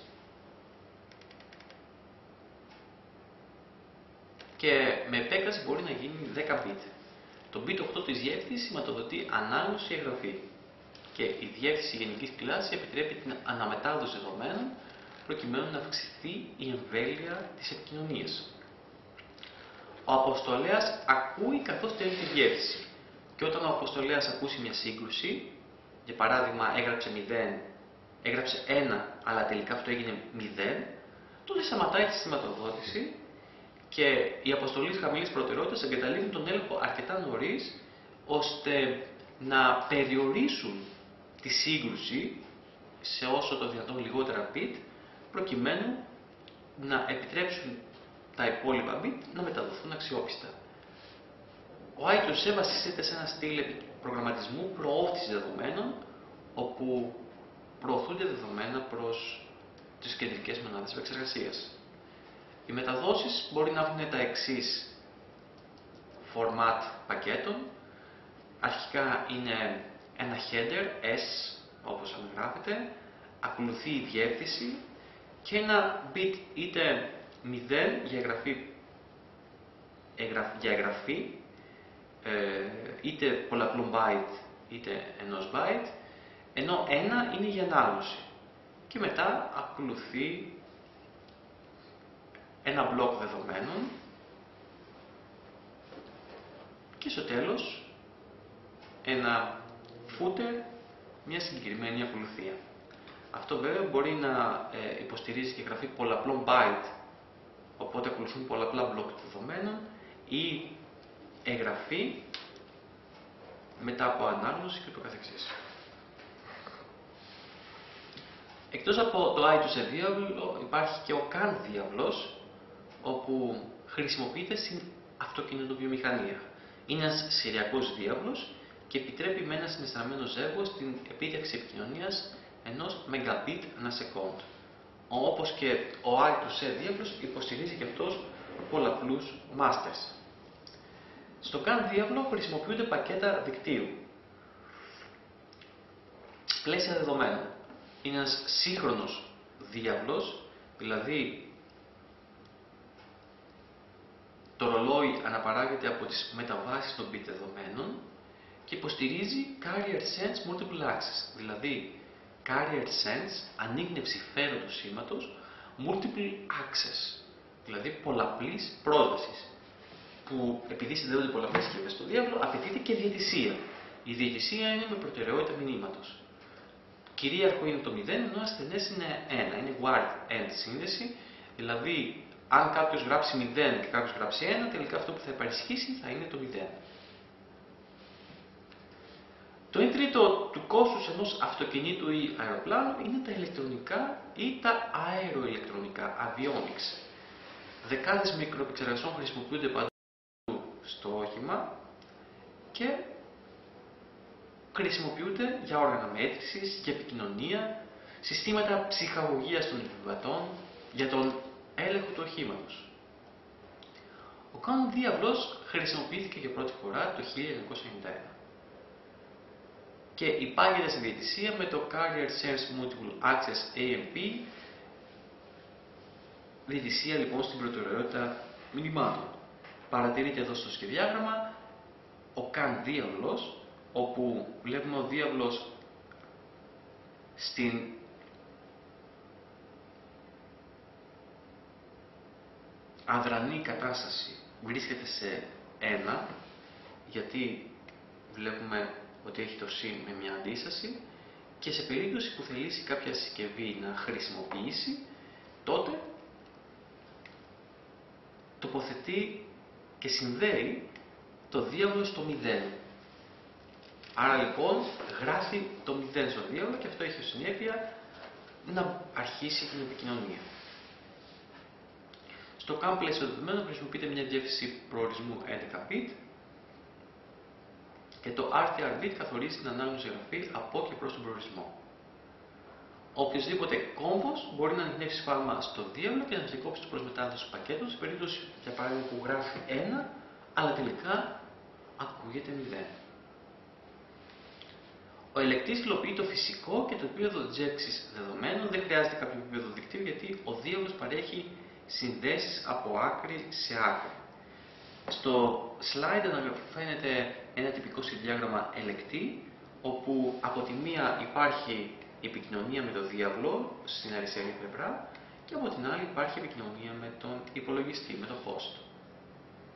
Και με επέκταση μπορεί να γίνει δέκα bit. Το bit οκτώ της διεύθυνσης σηματοδοτεί ανάγνωση ή εγγραφή. Και η διεύθυνση γενικής κλάσης επιτρέπει την αναμετάδοση δεδομένων προκειμένου να αυξηθεί η εμβέλεια της επικοινωνίας. Ο αποστολέας ακούει καθώς στέλνει τη διεύθυνση. Και όταν ο αποστολέας ακούσει μια σύγκρουση, Για παράδειγμα, έγραψε μηδέν, έγραψε ένα, αλλά τελικά αυτό έγινε μηδέν, τότε σταματάει τη συστηματοδότηση και οι αποστολείς χαμηλής προτεραιότητας εγκαταλείπουν τον έλεγχο αρκετά νωρίς, ώστε να περιορίσουν τη σύγκρουση σε όσο το δυνατόν λιγότερα bit, προκειμένου να επιτρέψουν τα υπόλοιπα bit να μεταδοθούν αξιόπιστα. Ο άι του σι βασίζεται σε ένα στυλ προγραμματισμού προώθησης δεδομένων, όπου προωθούνται δεδομένα προς τις κεντρικές μονάδες επεξεργασίας. Οι μεταδόσεις μπορεί να έχουν τα εξής format πακέτων. Αρχικά είναι ένα header, S, όπως αναγράφεται, ακολουθεί η διεύθυνση και ένα bit είτε μηδέν για εγγραφή, για εγγραφή ε, είτε πολλαπλό byte είτε ενός byte, ενώ ένα είναι για ανάγνωση. Και μετά ακολουθεί ένα μπλοκ δεδομένων και στο τέλος ένα footer, μια συγκεκριμένη ακολουθία. Αυτό βέβαια μπορεί να ε, υποστηρίζει και εγγραφή πολλαπλών byte, οπότε ακολουθούν πολλαπλά μπλοκ δεδομένων, ή εγγραφή μετά από ανάγνωση και το καθεξής. Εκτός από το άι του σι διάβλο υπάρχει και ο καν διάβλος, όπου χρησιμοποιείται στην αυτοκινητοβιομηχανία. Είναι ένας σηριακός διάβλος και επιτρέπει με ένα συναισθανμένο ζεύγο στην επίτευξη επικοινωνίας ενός μεγαμπίτ ανά σεκόντ. Όπως και ο άι του σι διάβλος υποστηρίζει και αυτός πολλαπλούς masters. Στο καν διάβλο χρησιμοποιούνται πακέτα δικτύου. Πλαίσια δεδομένων. Είναι ένας σύγχρονος διάβλος, δηλαδή το ρολόι αναπαράγεται από τις μεταβάσεις των bit δεδομένων και υποστηρίζει carrier sense multiple access, δηλαδή carrier sense, ανίγνευση φέροντος σήματος, multiple access, δηλαδή πολλαπλής πρόσβασης, που επειδή συνδέονται πολλαπλές συσκευές στο διάβλο, απαιτείται και διαιτησία. Η διαιτησία είναι με προτεραιότητα μηνύματος. Κυρίαρχο είναι το μηδέν, ενώ ασθενές είναι ένα. Είναι word-end σύνδεση, δηλαδή αν κάποιος γράψει μηδέν και κάποιος γράψει ένα, τελικά αυτό που θα υπαρισχύσει θα είναι το μηδέν. Το ένα τρίτο του κόστους ενός αυτοκινήτου ή αεροπλάνου είναι τα ηλεκτρονικά ή τα αεροηλεκτρονικά, avionics. Δεκάδες μικροεπεξεργασιών χρησιμοποιούνται παντού στο όχημα και χρησιμοποιούνται για όργανα μέτρησης, για επικοινωνία, συστήματα ψυχαγωγίας των επιβατών, για τον έλεγχο του οχήματος. Ο καν διάβλος χρησιμοποιήθηκε για πρώτη φορά το χίλια εννιακόσια ενενήντα ένα και υπάγεται στη διαιτησία με το Carrier Sense Multiple Access έι εμ πι, διαιτησία λοιπόν στην προτεραιότητα μηνυμάτων. Παρατηρείται εδώ στο σχεδιάγραμμα ο καν διάβλος, όπου βλέπουμε ο διάβλος στην αδρανή κατάσταση βρίσκεται σε ένα, γιατί βλέπουμε ότι έχει το συν με μια αντίσταση, και σε περίπτωση που θελήσει κάποια συσκευή να χρησιμοποιήσει, τότε τοποθετεί και συνδέει το διάβλο στο μηδέν. Άρα λοιπόν γράφει το μηδέν στο διάβλο και αυτό έχει ως συνέπεια να αρχίσει την επικοινωνία. Στο καν πλαίσιο δεδομένων χρησιμοποιείται μια διεύθυνση προορισμού έντεκα bit και το αρ τι αρ bit καθορίζει την ανάγνωση γραφή από και προς τον προορισμό. Οποιοσδήποτε κόμβος μπορεί να ανοιχνεύσει σφάλμα στο διάβλο και να διακόψει την προσμετάδοση του πακέτου σε περίπτωση, για παράδειγμα, που γράφει ένα, αλλά τελικά ακούγεται μηδέν. Ο ελεκτής υλοποιεί το φυσικό και το επίπεδο τζέξης δεδομένων. Δεν χρειάζεται κάποιο επίπεδο δικτύου, γιατί ο διάβλος παρέχει συνδέσεις από άκρη σε άκρη. Στο slide φαίνεται ένα τυπικό σχεδιάγραμμα ελεκτή, όπου από τη μία υπάρχει η επικοινωνία με το διάβλο στην αριστερή πλευρά και από την άλλη υπάρχει επικοινωνία με τον υπολογιστή, με το host.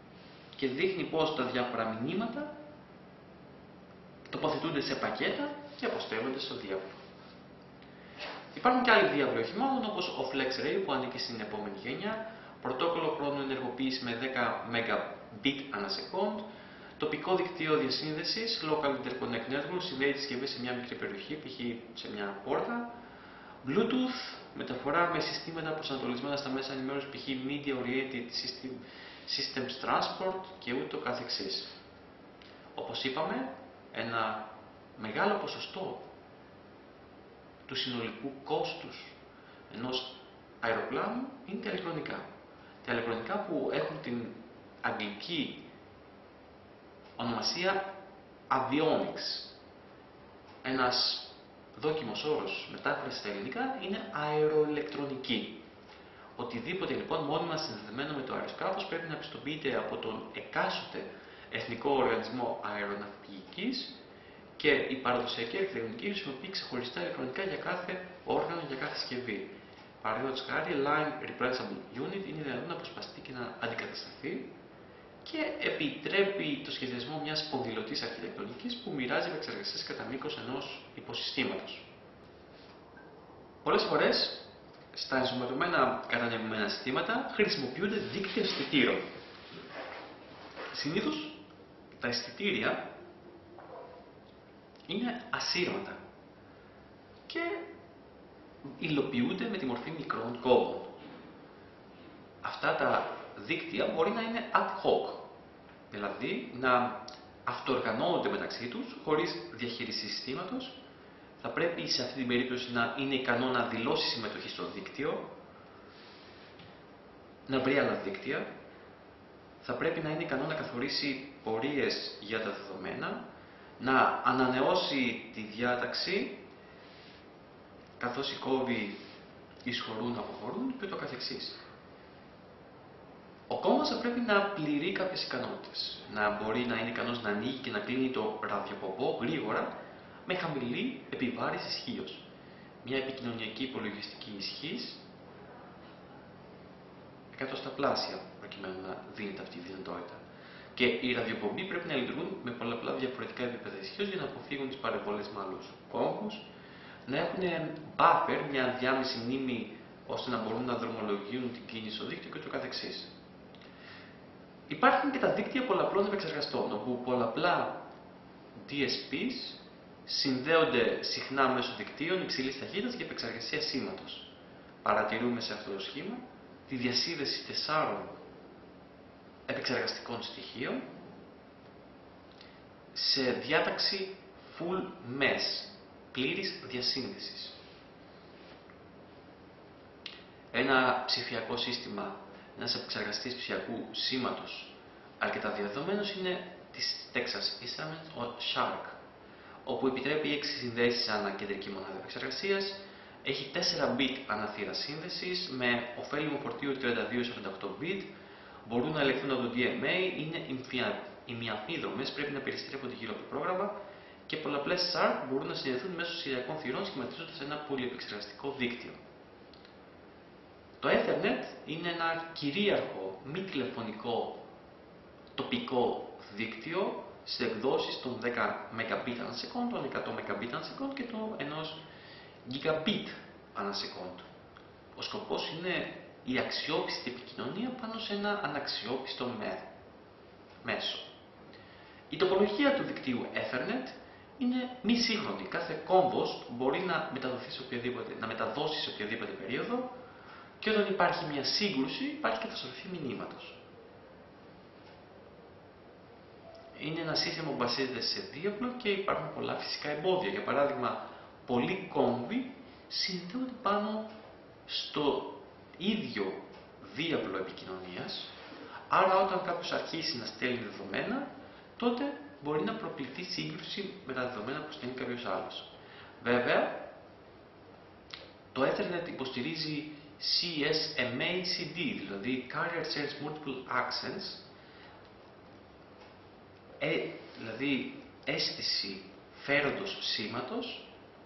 Και δείχνει πως τα διάφορα μηνύματα τοποθετούνται σε πακέτα και αποστέλλονται στο διάβλο. Υπάρχουν και άλλοι διάβλοι οχημάτων όπως ο FlexRay που ανήκει στην επόμενη γενιά, πρωτόκολλο χρόνου ενεργοποίηση με δέκα Mbit ανά second, τοπικό δικτύο διασύνδεσης, Local Interconnect Network, συνδέει τη συσκευή σε μια μικρή περιοχή, π.χ. σε μια πόρτα, Bluetooth, μεταφορά με συστήματα προσανατολισμένα στα μέσα ενημέρωσης, π.χ. Media Oriented System, Systems Transport και ούτω καθεξής. Όπως είπαμε, ένα μεγάλο ποσοστό του συνολικού κόστους ενός αεροπλάνου είναι τα ηλεκτρονικά. Τα ηλεκτρονικά που έχουν την αγγλική ονομασία avionics. Ένας δόκιμος όρος μετάφραση στα ελληνικά είναι αεροηλεκτρονική. Οτιδήποτε λοιπόν μόνιμα συνδεδεμένο με το αεροσκάφος πρέπει να πιστοποιείται από τον εκάστοτε Εθνικό Οργανισμό Αεροναυπηγικής και η παραδοσιακή ηλεκτρονική χρησιμοποιεί ξεχωριστά ηλεκτρονικά για κάθε όργανο, για κάθε συσκευή. Παραδείγματος χάρη, Line Replaceable Unit είναι δυνατόν να αποσπαστεί και να αντικατασταθεί και επιτρέπει το σχεδιασμό μιας σπονδυλωτής αρχιτεκτονικής που μοιράζει επεξεργαστές κατά μήκος ενός υποσυστήματος. Πολλές φορές, στα ενσωματωμένα κατανεμμένα συστήματα χρησιμοποιούνται δίκτυα αισθητήρων. Συνήθως, τα αισθητήρια είναι ασύρματα και υλοποιούνται με τη μορφή μικρών κόμβων. Αυτά τα δίκτυα μπορεί να είναι ad hoc, δηλαδή να αυτοοργανώνονται μεταξύ τους χωρίς διαχείριση συστήματος. Θα πρέπει σε αυτή την περίπτωση να είναι ικανό να δηλώσει συμμετοχή στο δίκτυο, να βρει άλλα δίκτυα, θα πρέπει να είναι ικανό να καθορίσει πορείες για τα δεδομένα, να ανανεώσει τη διάταξη, καθώς οι κόμβοι εισχωρούν, αποχωρούν και το καθεξής. Ο κόμβος θα πρέπει να πληρεί κάποιες ικανότητες. Να μπορεί να είναι ικανός να ανοίγει και να κλείνει το ραδιοπομπό γρήγορα με χαμηλή επιβάρηση ισχύως. Μια επικοινωνιακή υπολογιστική ισχύς εκατοσταπλάσια προκειμένου να δίνεται αυτή η δυνατότητα. Και οι ραδιοπομποί πρέπει να λειτουργούν με πολλαπλά διαφορετικά επίπεδα ισχύως για να αποφύγουν τις παρεμβολές με άλλους κόμβους, να έχουν buffer, μια διάμεση μνήμη ώστε να μπορούν να δρομολογούν την κίνηση στο δίκτυο και το καθεξής. Υπάρχουν και τα δίκτυα πολλαπλών επεξεργαστών, όπου πολλαπλά ντι ες πις συνδέονται συχνά μέσω δικτύων υψηλής ταχύτητας για επεξεργασία σήματος. Παρατηρούμε σε αυτό το σχήμα τη διασύνδεση τεσσάρων επεξεργαστικών στοιχείων σε διάταξη full mesh, πλήρης διασύνδεσης. Ένα ψηφιακό σύστημα, ένας επεξεργαστής ψηφιακού σήματος αρκετά διαδεδομένος είναι της Texas Instruments, ο Shark, όπου επιτρέπει έξι συνδέσεις ανά κεντρική μονάδα επεξεργασίας, έχει τέσσερα bit αναθύρα σύνδεσης με ωφέλιμο φορτίο τριάντα δύο σαράντα οκτώ bit, μπορούν να ελεγχθούν από το ντι εμ έι, είναι ημιαμφίδρομες, πρέπει να περιστρέφονται γύρω από το πρόγραμμα και πολλαπλές Shark μπορούν να συνδεθούν μέσω σειριακών θυρών σχηματίζοντας ένα πολυεπεξεργαστικό δίκτυο. Το Ethernet είναι ένα κυρίαρχο μη τηλεφωνικό τοπικό δίκτυο σε εκδόσεις των δέκα Mbit ανά second, των εκατό Mbit ανά second και των ενός Gigabit ανά second. Ο σκοπός είναι η αξιόπιστη επικοινωνία πάνω σε ένα αναξιόπιστο μέσο. Η τοπολογία του δικτύου Ethernet είναι μη σύγχρονη. Κάθε κόμβος μπορεί να, μεταδοθεί σε οποιαδήποτε, να μεταδώσει σε οποιαδήποτε περίοδο και όταν υπάρχει μια σύγκρουση υπάρχει καταστροφή μηνύματος. Είναι ένα σύστημα που βασίζεται σε διάβλο και υπάρχουν πολλά φυσικά εμπόδια. Για παράδειγμα, πολλοί κόμβοι συνδέονται πάνω στο ίδιο διάβλο επικοινωνίας, άρα όταν κάποιος αρχίσει να στέλνει δεδομένα, τότε μπορεί να προκληθεί σύγκρουση με τα δεδομένα που στέλνει κάποιος άλλος. Βέβαια, το Ethernet υποστηρίζει σι ες εμ έι σι ντι, δηλαδή Carrier Shares Multiple Access, ε, δηλαδή αίσθηση φέροντος σήματος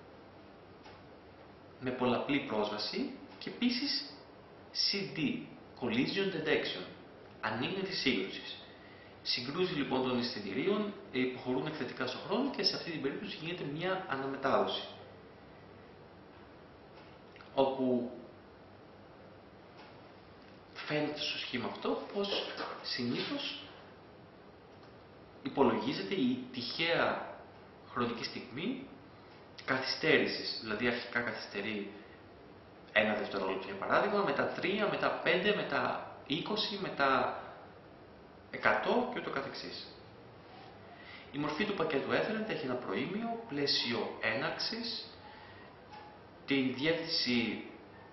με πολλαπλή πρόσβαση και επίσης σι ντι, Collision Detection, ανίχνευση σύγκρουσης. Συγκρούσεις λοιπόν των εισιτηρίων υποχωρούν εκθετικά στον χρόνο και σε αυτή την περίπτωση γίνεται μια αναμετάδοση. Όπου φαίνεται στο σχήμα αυτό πως συνήθως υπολογίζεται η τυχαία χρονική στιγμή καθυστέρησης, δηλαδή αρχικά καθυστερεί ένα δευτερόλεπτο για παράδειγμα, μετά τρία, μετά πέντε, μετά είκοσι, μετά εκατό και ούτω καθεξής. Η μορφή του πακέτου Ethernet έχει ένα προήμιο, πλαίσιο έναρξης, την διεύθυνση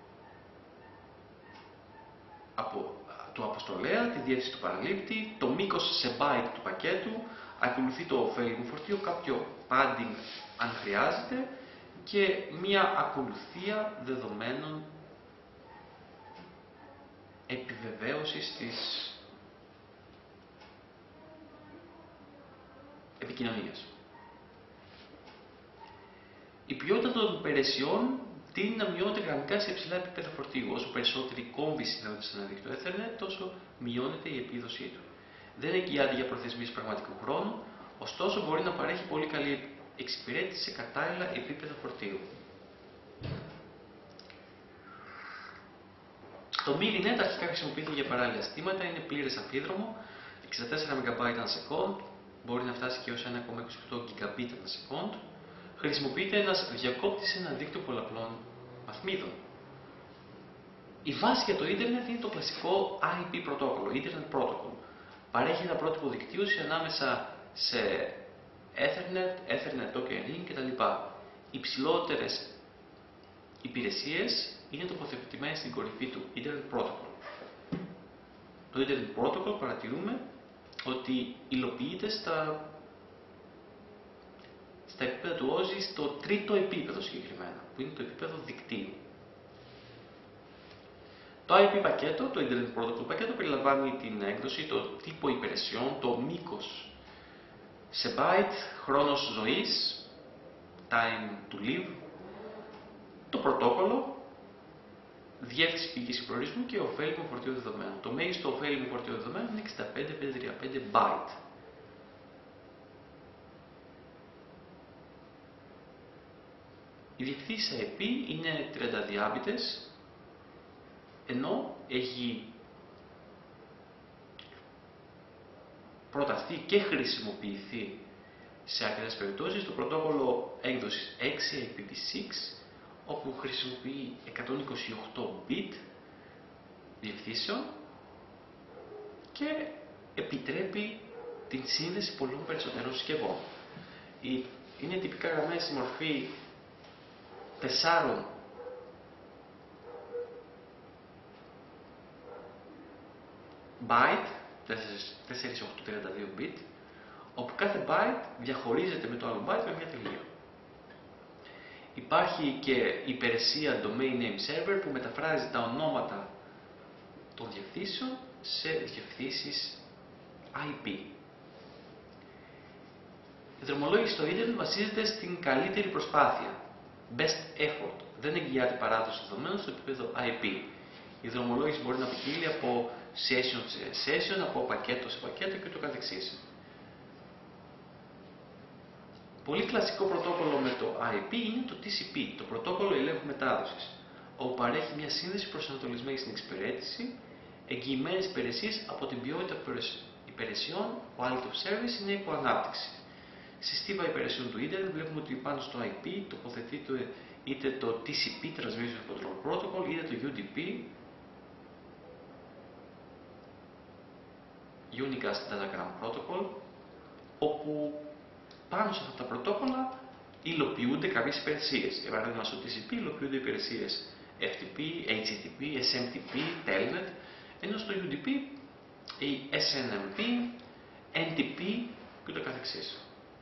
από, του αποστολέα, τη διεύθυνση του παραλήπτη, το μήκος σε byte του πακέτου, ακολουθεί το ωφέλιμο φορτίο, κάποιο padding αν χρειάζεται και μία ακολουθία δεδομένων επιβεβαίωσης της επικοινωνίας. Η ποιότητα των υπηρεσιών τείνει να μειώνεται γραμμικά σε υψηλά επίπεδα φορτίου. Όσο περισσότερη κόμβη συνδέονται σε ένα δίκτυο Ethernet, τόσο μειώνεται η επίδοσή του. Δεν εγγυάται για προθεσμίες πραγματικού χρόνου, ωστόσο μπορεί να παρέχει πολύ καλή εξυπηρέτηση σε κατάλληλα επίπεδα φορτίου. Το MIDI-net αρχικά χρησιμοποιείται για παράλληλα στήματα, είναι πλήρες αμφίδρομο, εξήντα τέσσερα μεγαμπάιτ ανά σεκόντ, μπορεί να φτάσει και ως ένα κόμμα είκοσι οκτώ γιγαμπίτ ανά σεκόντ. Χρησιμοποιείται ένας διακόπτης σε ένα δίκτυο πολλαπλών βαθμίδων. Η βάση για το ίντερνετ είναι το κλασικό άι πι πρωτόκολλο, Internet Protocol. Παρέχει ένα πρότυπο δικτύωση ανάμεσα σε Ethernet, Ethernet Token Ring κτλ. Οι ψηλότερες υπηρεσίες είναι τοποθετημένες στην κορυφή του Internet Protocol. Το Internet Protocol παρατηρούμε ότι υλοποιείται στα, στα επίπεδα του όζι στο τρίτο επίπεδο συγκεκριμένα, που είναι το επίπεδο δικτύου. Το άι πι πακέτο, το Internet Protocol πακέτο, περιλαμβάνει την έκδοση, το τύπο υπηρεσιών, το μήκος σε byte, χρόνος ζωής, time to live, το πρωτόκολλο, διεύθυνση πηγής προορισμού και ωφέλιμο φορτίο δεδομένων. Το μέγιστο ωφέλιμο φορτίο δεδομένων είναι εξήντα πέντε χιλιάδες πεντακόσια τριάντα πέντε byte. Η διευθύνση άι πι είναι τριάντα διάμπιτες, ενώ έχει προταθεί και χρησιμοποιηθεί σε αρκετές περιπτώσεις το πρωτόκολλο έκδοσης έξι άι πι βι έξι, όπου χρησιμοποιεί εκατόν είκοσι οκτώ bit διευθύνσεων και επιτρέπει την σύνδεση πολλών περισσότερων συσκευών. Είναι τυπικά γραμμένες στη μορφή τεσσάρων byte, τέσσερα χιλιάδες οκτακόσια τριάντα δύο bit, όπου κάθε byte διαχωρίζεται με το άλλο byte με μια τελεία. Υπάρχει και η υπηρεσία Domain Name Server που μεταφράζει τα ονόματα των διευθύνσεων σε διευθύνσεις άι πι. Η δρομολόγηση στο ίντερνετ βασίζεται στην καλύτερη προσπάθεια, best effort. Δεν εγγυάται παράδοση δεδομένων στο επίπεδο άι πι. Η δρομολόγηση μπορεί να ποικίλει από session σε session, από πακέτο σε πακέτο και ούτω καθεξής. Πολύ κλασικό πρωτόκολλο με το άι πι είναι το τι σι πι, το πρωτόκολλο ελέγχου μετάδοσης, όπου παρέχει μια σύνδεση προσανατολισμένη στην εξυπηρέτηση, εγγυημένες υπηρεσίες από την ποιότητα υπηρεσιών, quality of service είναι υπό ανάπτυξη. Στη στίβα υπηρεσιών του ίντερνετ βλέπουμε ότι πάνω στο άι πι τοποθετείται είτε το τι σι πι, Transmission Control Protocol, είτε το γιου ντι πι, Unicast Datagram Protocol, όπου πάνω σε αυτά τα πρωτόκολλα υλοποιούνται κάποιες υπηρεσίες. Για παράδειγμα, στο τι σι πι υλοποιούνται υπηρεσίες εφ τι πι, έιτς τι τι πι, ες εμ τι πι, Telnet, ενώ στο γιου ντι πι η ες εν εμ πι, εν τι πι και ούτω καθεξής.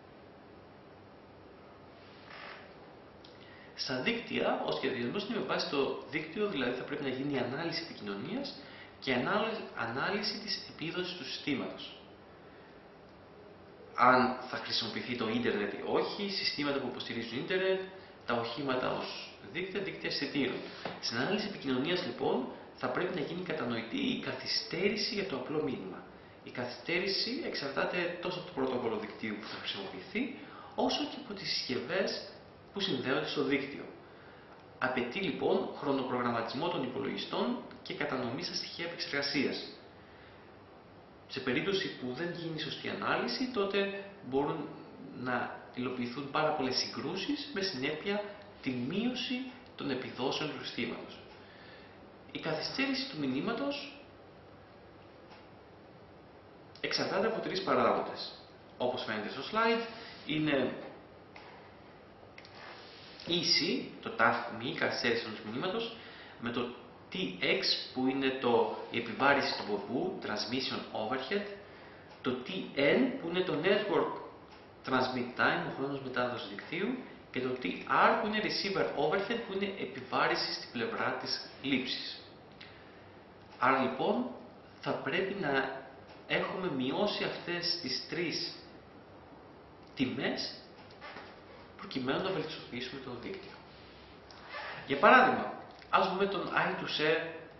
Στα δίκτυα, ο σχεδιασμός είναι με βάση το δίκτυο, δηλαδή θα πρέπει να γίνει η ανάλυση επικοινωνίας και ανάλυση της επίδοσης του συστήματος. Αν θα χρησιμοποιηθεί το ίντερνετ ή όχι, συστήματα που υποστηρίζουν ίντερνετ, τα οχήματα ως δίκτυα, δίκτυα αισθητήρων. Στην ανάλυση επικοινωνίας λοιπόν θα πρέπει να γίνει κατανοητή η καθυστέρηση για το απλό μήνυμα. Η καθυστέρηση εξαρτάται τόσο από το πρωτόκολλο δικτύου που θα χρησιμοποιηθεί, όσο και από τις συσκευές που συνδέονται στο δίκτυο. Απαιτεί λοιπόν χρονοπρογραμματισμό των υπολογιστών και κατανομή στα στοιχεία επεξεργασίας. Σε περίπτωση που δεν γίνει σωστή ανάλυση, τότε μπορούν να υλοποιηθούν πάρα πολλές συγκρούσεις με συνέπεια τη μείωση των επιδόσεων του συστήματος. Η καθυστέρηση του μηνύματος εξαρτάται από τρεις παράγοντες. Όπως φαίνεται στο slide, είναι ίση, το ταύμι, η καθυστέρηση ενός μηνύματος, με το τι εξ που είναι το, η επιβάρηση του βοβού, transmission overhead, το τι εν που είναι το network transmit time, ο χρόνος μετάδοσης δικτύου, και το τι αρ που είναι receiver overhead, που είναι επιβάρηση στην πλευρά της λήψης. Άρα λοιπόν θα πρέπει να έχουμε μειώσει αυτές τις τρεις τιμές προκειμένου να βελτιστοποιήσουμε το δίκτυο. Για παράδειγμα, ας δούμε τον άι του σι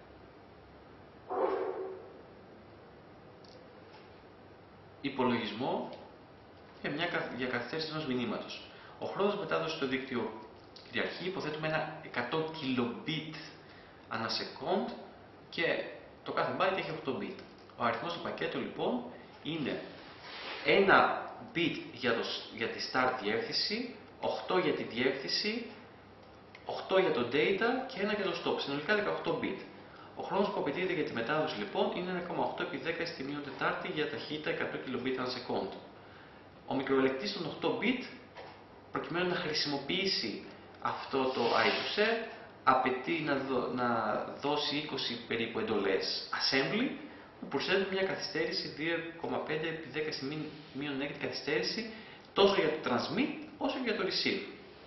υπολογισμό για, μια, για καθυστέρηση ενός μηνύματος. Ο χρόνος μετάδοσης στο δίκτυο κυριαρχεί, υποθέτουμε ένα εκατό κιλομπιτ ανά σεκόντ και το κάθε byte έχει οκτώ bit. Ο αριθμός του πακέτου λοιπόν είναι ένα bit για, το, για τη start διεύθυνση, οκτώ για τη διεύθυνση, οκτώ για το data και ένα για το stop, συνολικά δεκαοκτώ bit. Ο χρόνος που απαιτείται για τη μετάδοση λοιπόν είναι ένα κόμμα οκτώ επί δέκα στη μείον τετάρτη για ταχύτητα εκατό κιλομπιτ ανά σεκόντ. Ο μικροελεκτής των οκτώ bit, προκειμένου να χρησιμοποιήσει αυτό το άι του σι, απαιτεί να, δω, να δώσει είκοσι περίπου εντολές assembly, που προσθέτουν μια καθυστέρηση δύο κόμμα πέντε επί δέκα στη μείον έξι καθυστέρηση τόσο για το transmit όσο και για το receive.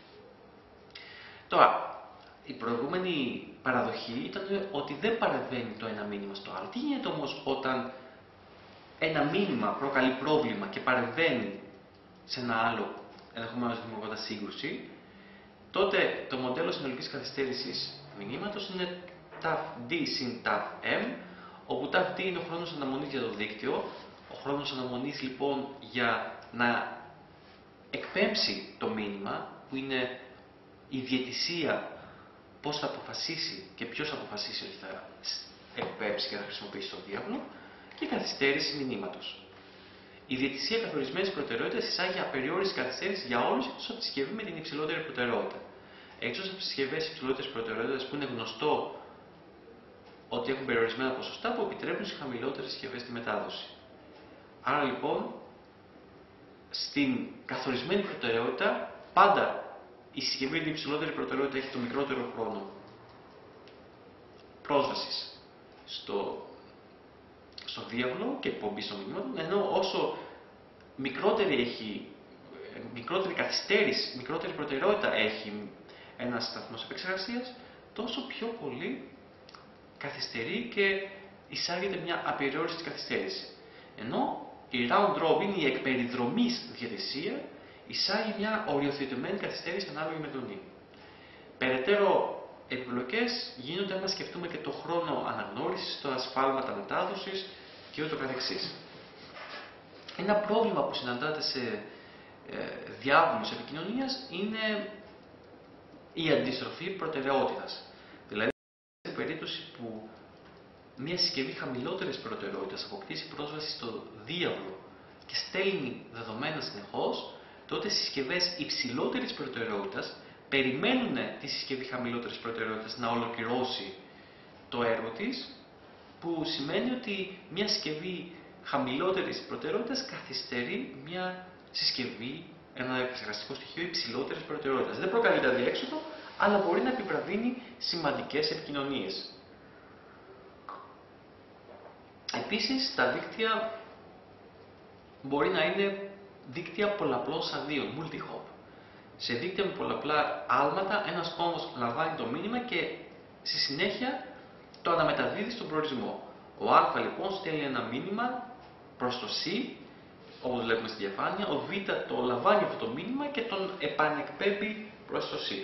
Τώρα, η προηγούμενη παραδοχή ήταν ότι δεν παρεμβαίνει το ένα μήνυμα στο άλλο. Τι γίνεται όμως όταν ένα μήνυμα προκαλεί πρόβλημα και παρεμβαίνει σε ένα άλλο, ενδεχομένως δημιουργώντας σύγκρουση? Τότε το μοντέλο συνολικής καθυστέρησης μηνύματος είναι ταφ ντι συν ταφ εμ, όπου ταφ ντι είναι ο χρόνος αναμονής για το δίκτυο. Ο χρόνος αναμονής λοιπόν για να εκπέμψει το μήνυμα, που είναι η διαιτησία πώς θα αποφασίσει και ποιος θα αποφασίσει ότι θα εκπέμψει και θα χρησιμοποιήσει τον διάβλο, και καθυστέρηση μηνύματος. Η διαιτησία καθορισμένης προτεραιότητας εισάγει απεριόριστη καθυστέρηση για όλους εκτός από τη συσκευή με την υψηλότερη προτεραιότητα. Εκτός από τις συσκευές υψηλότερης προτεραιότητας που είναι γνωστό ότι έχουν περιορισμένα ποσοστά που επιτρέπουν σε χαμηλότερες συσκευές τη μετάδοση. Άρα λοιπόν, στην καθορισμένη προτεραιότητα, πάντα η συσκευή με την υψηλότερη προτεραιότητα έχει το μικρότερο χρόνο πρόσβασης στο, στο διάβλο και εκπομπή των μηνυμάτων, ενώ όσο μικρότερη έχει, μικρότερη καθυστέρηση, μικρότερη προτεραιότητα έχει ένας σταθμός επεξεργασίας, τόσο πιο πολύ καθυστερεί και εισάγεται μια απεριόριστη καθυστέρηση. Ενώ η round robin, η εκπεριδρομής διαιτησία, εισάγει μια οριοθετημένη καθυστέρηση ανάλογη με τον ι. Περαιτέρω επιπλοκές γίνονται άμα σκεφτούμε και το χρόνο αναγνώρισης, τα ασφάλματα μετάδοσης και ούτω καθεξής. Ένα πρόβλημα που συναντάται σε ε, διάβλους επικοινωνίας είναι η αντιστροφή προτεραιότητας. Δηλαδή, σε περίπτωση που μια συσκευή χαμηλότερης προτεραιότητας αποκτήσει πρόσβαση στο διάβλο και στέλνει δεδομένα συνεχώς, τότε οι συσκευές υψηλότερης προτεραιότητας περιμένουν τη συσκευή χαμηλότερης προτεραιότητας να ολοκληρώσει το έργο της, που σημαίνει ότι μια συσκευή χαμηλότερης προτεραιότητας καθυστερεί μια συσκευή, ένα επεξεργαστικό στοιχείο υψηλότερης προτεραιότητας. Δεν προκαλεί τα διέξοδο, αλλά μπορεί να επιβραδύνει σημαντικές επικοινωνίες. Επίσης, τα δίκτυα μπορεί να είναι δίκτυα πολλαπλών σταδίων, multi-hop. Σε δίκτυα με πολλαπλά άλματα, ένας κόμβος λαμβάνει το μήνυμα και στη συνέχεια το αναμεταδίδει στον προορισμό. Ο α λοιπόν στέλνει ένα μήνυμα προς το C, όπως βλέπουμε στη διαφάνεια, ο β το λαμβάνει αυτό το μήνυμα και τον επανεκπέμπει προς το C.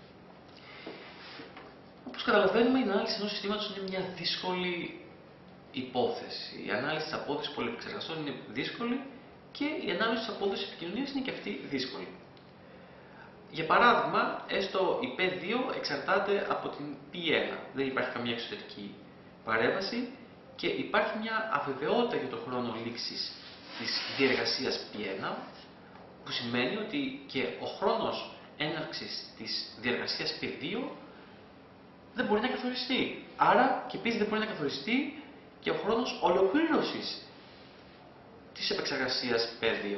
Όπως καταλαβαίνουμε, η ανάλυση ενός συστήματος είναι μια δύσκολη υπόθεση. Η ανάλυση της απόδοσης πολυεπεξεργαστών είναι δύσκολη και η ανάλυση της απόδοσης επικοινωνίας είναι και αυτή δύσκολη. Για παράδειγμα, έστω η πι δύο εξαρτάται από την πι ένα. Δεν υπάρχει καμία εξωτερική παρέμβαση και υπάρχει μια αβεβαιότητα για τον χρόνο λήξης της διεργασίας πι ένα, που σημαίνει ότι και ο χρόνος έναρξης της διεργασίας πι δύο δεν μπορεί να καθοριστεί. Άρα και επίσης δεν μπορεί να καθοριστεί και ο χρόνος ολοκλήρωσης της επεξεργασίας πι δύο.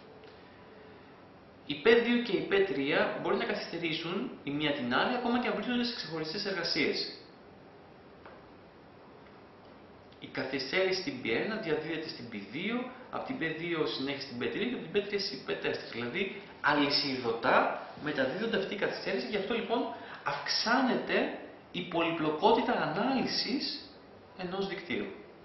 Η πι δύο και η πι τρία μπορεί να καθυστερήσουν η μία την άλλη ακόμα και αν βρίσκονται σε ξεχωριστές εργασίες. Η καθυστέρηση στην πι ένα διαδίδεται στην πι δύο, από την πι δύο συνέχεια στην πι τρία και από την πι τρία στην πι τέσσερα. Δηλαδή, αλυσιδωτά μεταδίδονται αυτή η καθυστέρηση, γι' αυτό λοιπόν αυξάνεται η πολυπλοκότητα ανάλυσης ενός δικτύου.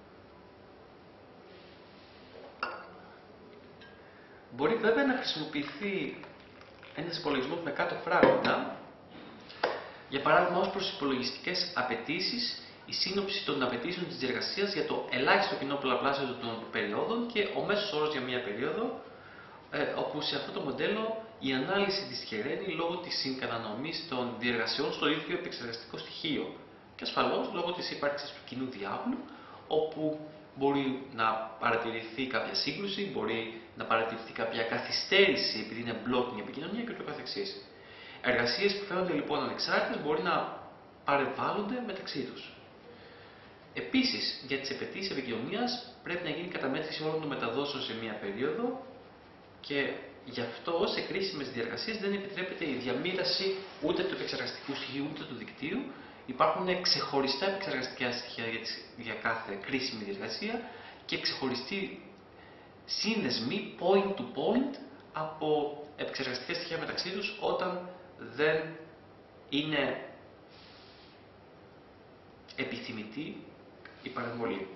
Μπορεί βέβαια να χρησιμοποιηθεί ένας υπολογισμός με κάτω φράγματα, για παράδειγμα ως προς υπολογιστικές απαιτήσεις, η σύνοψη των απαιτήσεων της διεργασίας για το ελάχιστο κοινό πολλαπλάσιο των περιόδων και ο μέσος όρος για μία περίοδο, ε, όπου σε αυτό το μοντέλο η ανάλυση δυσχεραίνει λόγω της συγκατανομής των διεργασιών στο ίδιο επεξεργαστικό στοιχείο και ασφαλώς λόγω της ύπαρξης του κοινού διάβλου, όπου μπορεί να παρατηρηθεί κάποια σύγκρουση, μπορεί να παρατηρηθεί κάποια καθυστέρηση επειδή είναι blocking η επικοινωνία και το καθεξής. Εργασίες που φαίνονται λοιπόν ανεξάρτητες μπορεί να παρεμβάλλονται μεταξύ τους. Επίσης, για τις απαιτήσεις επικοινωνίας πρέπει να γίνει καταμέτρηση όλων των μεταδόσεων σε μία περίοδο και γι' αυτό σε κρίσιμες διεργασίες δεν επιτρέπεται η διαμοίραση ούτε του επεξεργαστικού στοιχείου ούτε του δικτύου. Υπάρχουν ξεχωριστά επεξεργαστικά στοιχεία για, τις, για κάθε κρίσιμη διεργασία και ξεχωριστοί σύνδεσμοι point to point από επεξεργαστικά στοιχεία μεταξύ τους όταν δεν είναι επιθυμητή η παρεμβολή.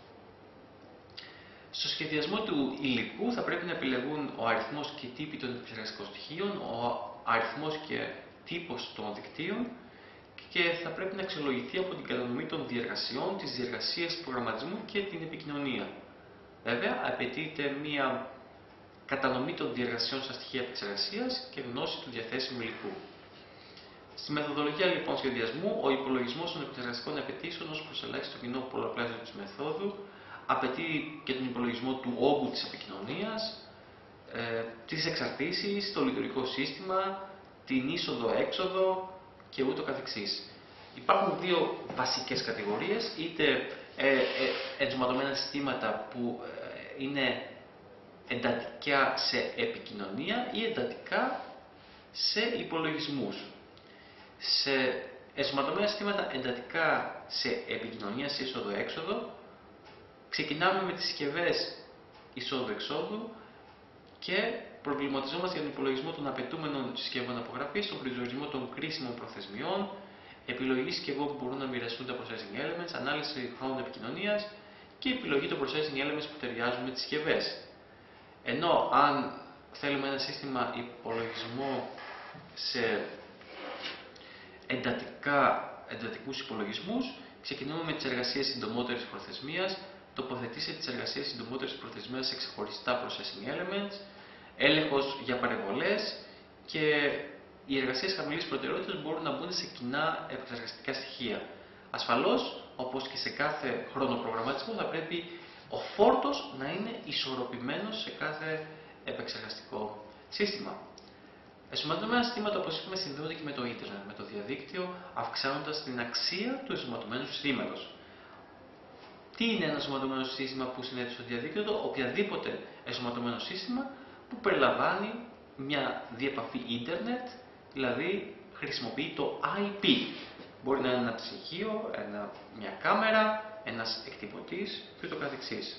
Στο σχεδιασμό του υλικού θα πρέπει να επιλεγούν ο αριθμός και τύποι των επεξεργαστικών στοιχείων, ο αριθμός και τύπος των δικτύων και θα πρέπει να αξιολογηθεί από την κατανομή των διεργασιών, της διεργασίας προγραμματισμού και την επικοινωνία. Βέβαια, απαιτείται μία κατανομή των διεργασιών στα στοιχεία επεξεργασίας και γνώση του διαθέσιμου υλικού. Στη μεθοδολογία λοιπόν σχεδιασμού, ο υπολογισμός των επεξεργαστικών απαιτήσεων ως προς ελάχιστο κοινό πολλαπλάσιο της μεθόδου απαιτεί και τον υπολογισμό του όγκου της επικοινωνίας, ε, τις εξαρτήσεις, το λειτουργικό σύστημα, την είσοδο-έξοδο και ούτω καθεξής. Υπάρχουν δύο βασικές κατηγορίες, είτε ε, ε, ενσωματωμένα συστήματα που ε, είναι εντατικά σε επικοινωνία ή εντατικά σε υπολογισμούς. Σε ενσωματωμένα συστήματα εντατικά σε επικοινωνία, σε είσοδο-έξοδο, ξεκινάμε με τις συσκευές εισόδου-εξόδου και προβληματιζόμαστε για τον υπολογισμό των απαιτούμενων συσκευών απογραφής, τον προσδιορισμό των κρίσιμων προθεσμιών, επιλογή συσκευών που μπορούν να μοιραστούν τα processing elements, ανάλυση χρόνου επικοινωνίας και επιλογή των processing elements που ταιριάζουν με τις συσκευές. Ενώ αν θέλουμε ένα σύστημα υπολογισμό σε εντατικά, εντατικούς υπολογισμούς, ξεκινούμε με τις εργασίες συντομότερης προθεσμίας, τοποθετήστε τις εργασίες συντομότερης προθεσμίας σε ξεχωριστά processing elements, έλεγχος για παρεμβολές και οι εργασίες χαμηλής προτεραιότητας μπορούν να μπουν σε κοινά επεξεργαστικά στοιχεία. Ασφαλώς, όπως και σε κάθε χρονοπρογραμματισμό, θα πρέπει ο φόρτος να είναι ισορροπημένος σε κάθε επεξεργαστικό σύστημα. Ενσωματωμένα συστήματα, όπως είπαμε, συνδέονται και με το ίντερνετ, με το διαδίκτυο, αυξάνοντας την αξία του ενσωματωμένου συστήματος. Τι είναι ένα ενσωματωμένο σύστημα που συνδέεται στο διαδίκτυο? Το οποιαδήποτε ενσωματωμένο σύστημα που περιλαμβάνει μια διεπαφή ίντερνετ, δηλαδή χρησιμοποιεί το άι πι. Μπορεί να είναι ένα ψυγείο, ένα, μια κάμερα, ένας εκτυπωτής και ούτω καθεξής.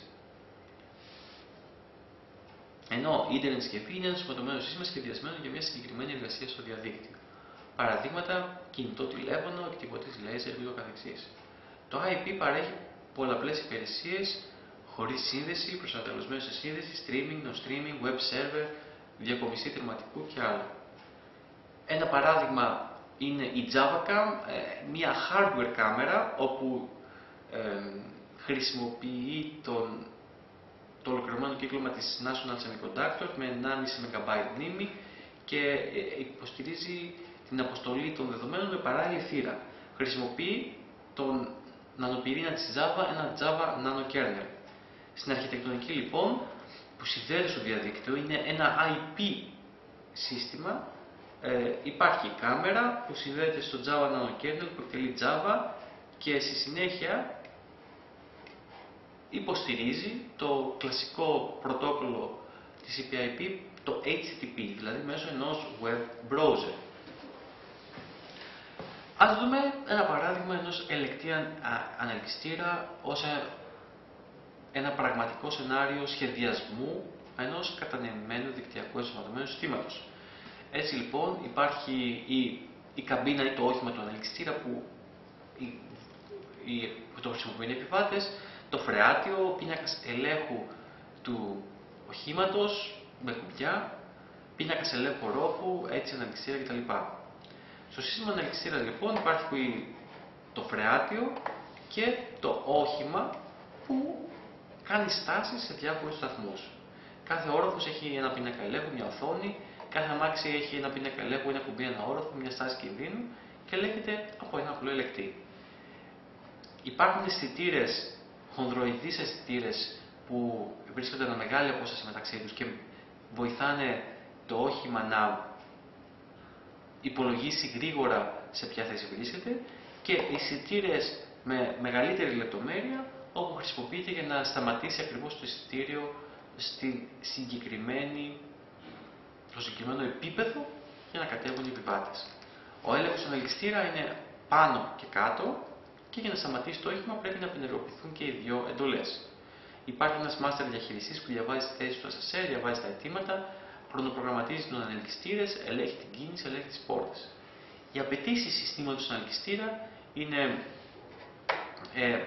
Ενώ η ίντερνετ συσκευή είναι ένα ενσωματωμένο σύστημα σχεδιασμένο για μια συγκεκριμένη εργασία στο διαδίκτυο. Παραδείγματα, κινητό τηλέφωνο, εκτυπωτής λέιζερ και ούτω καθεξής. Το άι πι παρέχει πολλαπλές υπηρεσίες χωρίς σύνδεση, προσανατολισμένο σε σύνδεση, streaming, no streaming, web server, διακομισή τερματικού και άλλα. Ένα παράδειγμα είναι η JavaCam, μια hardware κάμερα όπου ε, χρησιμοποιεί τον, το ολοκληρωμένο κύκλωμα της National Semiconductor με ενάμιση μεγαμπάιτ μνήμη και υποστηρίζει την αποστολή των δεδομένων με παράλληλη θύρα. Χρησιμοποιεί τον νανοπυρήνα της Java, ένα Java Nano Kernel. Στην αρχιτεκτονική λοιπόν που συνδέεται στο διαδίκτυο είναι ένα άι πι σύστημα. Ε, υπάρχει κάμερα που συνδέεται στο Java Nano Kernel που εκτελεί Java και στη συνέχεια υποστηρίζει το κλασικό πρωτόκολλο της ι πι άι πι, το έιτς τι τι πι, δηλαδή μέσω ενός web browser. Ας δούμε ένα παράδειγμα ενός ελεκτή αναλυστήρα ως ένα πραγματικό σενάριο σχεδιασμού ενός κατανεμημένου δικτυακού ενσωματωμένου συστήματος. Έτσι λοιπόν υπάρχει η, η καμπίνα ή το όχημα του αναλυστήρα που, η, η, που το χρησιμοποιούν οι επιβάτες, το φρεάτιο, ο πίνακας ελέγχου του οχήματος με κουμπιά, πίνακας ελέγχου ορόφου, έτσι αναλυστήρα κτλ. Στο σύστημα αναλυστήρα λοιπόν υπάρχει το φρεάτιο και το όχημα που κάνει στάσεις σε διάφορους σταθμούς. Κάθε όροφος έχει ένα πίνακα ελέγχου, μια οθόνη, κάθε αμάξι έχει ένα πίνακα ελέγχου, ένα κουμπί, ένα όροφο, μια στάση κινδύνου και ελέγχεται από ένα απλό ελεκτή. Υπάρχουν αισθητήρες, χονδροειδείς αισθητήρες που βρίσκονται σε μεγάλη απόσταση μεταξύ τους και βοηθάνε το όχημα να υπολογίσει γρήγορα σε ποια θέση βρίσκεται, και αισθητήρες με μεγαλύτερη λεπτομέρεια όπου χρησιμοποιείται για να σταματήσει ακριβώς το εισιτήριο στη συγκεκριμένη, στο συγκεκριμένο επίπεδο για να κατέβουν οι επιβάτες. Ο έλεγχος του αναλυστήρα είναι πάνω και κάτω και για να σταματήσει το όχημα πρέπει να απενεργοποιηθούν και οι δύο εντολές. Υπάρχει ένας master διαχειριστής που διαβάζει τη θέση του ασανσέρ, διαβάζει τα αιτήματα, χρονοπρογραμματίζει τον αναλυστήρα, ελέγχει την κίνηση, ελέγχει τις πόρτες. Οι απαιτήσεις συστήματος του αναλυστήρα είναι ε,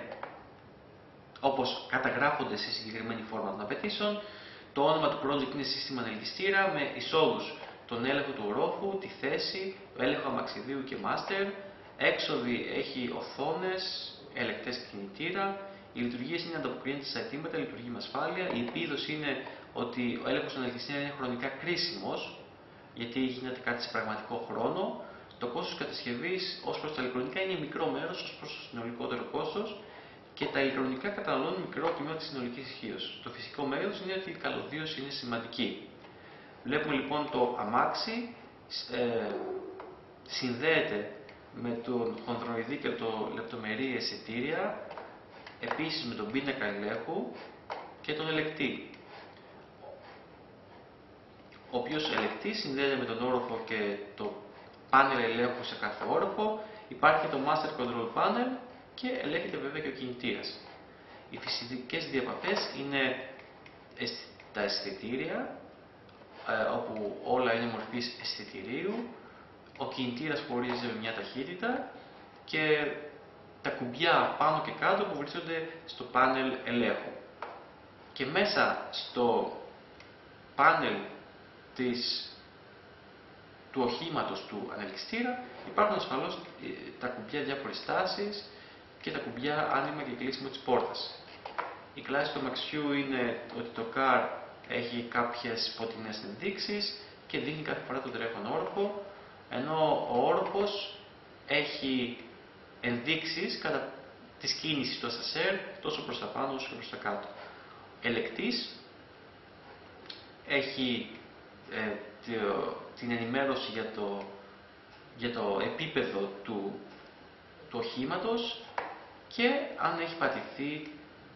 όπως καταγράφονται σε συγκεκριμένη φόρμα των απαιτήσεων. Το όνομα του project είναι σύστημα αναλυστήρα με εισόδους τον έλεγχο του ορόφου, τη θέση, το έλεγχο αμαξιδίου και master. Έξοδοι έχει οθόνες, ελεκτές κινητήρα. Οι λειτουργίες είναι ανταποκρίνονται στα αιτήματα, λειτουργεί με ασφάλεια. Η επίδοση είναι ότι ο έλεγχος του αναλυστήρα είναι χρονικά κρίσιμος, γιατί γίνεται κάτι σε πραγματικό χρόνο. Το κόστος κατασκευής ως προς τα ηλεκτρονικά είναι μικρό μέρος ως προς το συνολικότερο κόστος και τα ηλεκτρονικά καταναλώνουν μικρό τμήμα της συνολικής ισχύως. Το φυσικό μέγεθος είναι ότι η καλωδίωση είναι σημαντική. Βλέπουμε λοιπόν το αμάξι ε, συνδέεται με τον χονδροειδή και το λεπτομερή αισθητήρια, επίσης με τον πίνακα ελέγχου και τον ελεκτή. Ο οποίος ελεκτής συνδέεται με τον όροφο και το πάνελ ελέγχου σε κάθε όροφο. Υπάρχει και το Master Control Panel και ελέγχεται βέβαια και ο κινητήρας. Οι φυσικές διαπαφές είναι τα αισθητήρια, όπου όλα είναι μορφής αισθητηρίου. Ο κινητήρας χωρίζει με μια ταχύτητα και τα κουμπιά πάνω και κάτω που βρίσκονται στο πάνελ ελέγχου. Και μέσα στο πάνελ της, του οχήματος του αναλυστήρα υπάρχουν ασφαλώς τα κουμπιά διάφορες τάσεις και τα κουμπιά άνοιγμα και κλείσιμο της πόρτας. Η κλάση του αμαξιού είναι ότι το car έχει κάποιες φωτεινές ενδείξεις και δείχνει κάθε φορά τον τρέχον όροφο, ενώ ο όροφος έχει ενδείξεις κατά της κίνησης του ασανσέρ τόσο προς τα πάνω όσο και προς τα κάτω. Ελεκτής έχει ε, το, την ενημέρωση για το, για το επίπεδο του, του οχήματος και αν έχει πατηθεί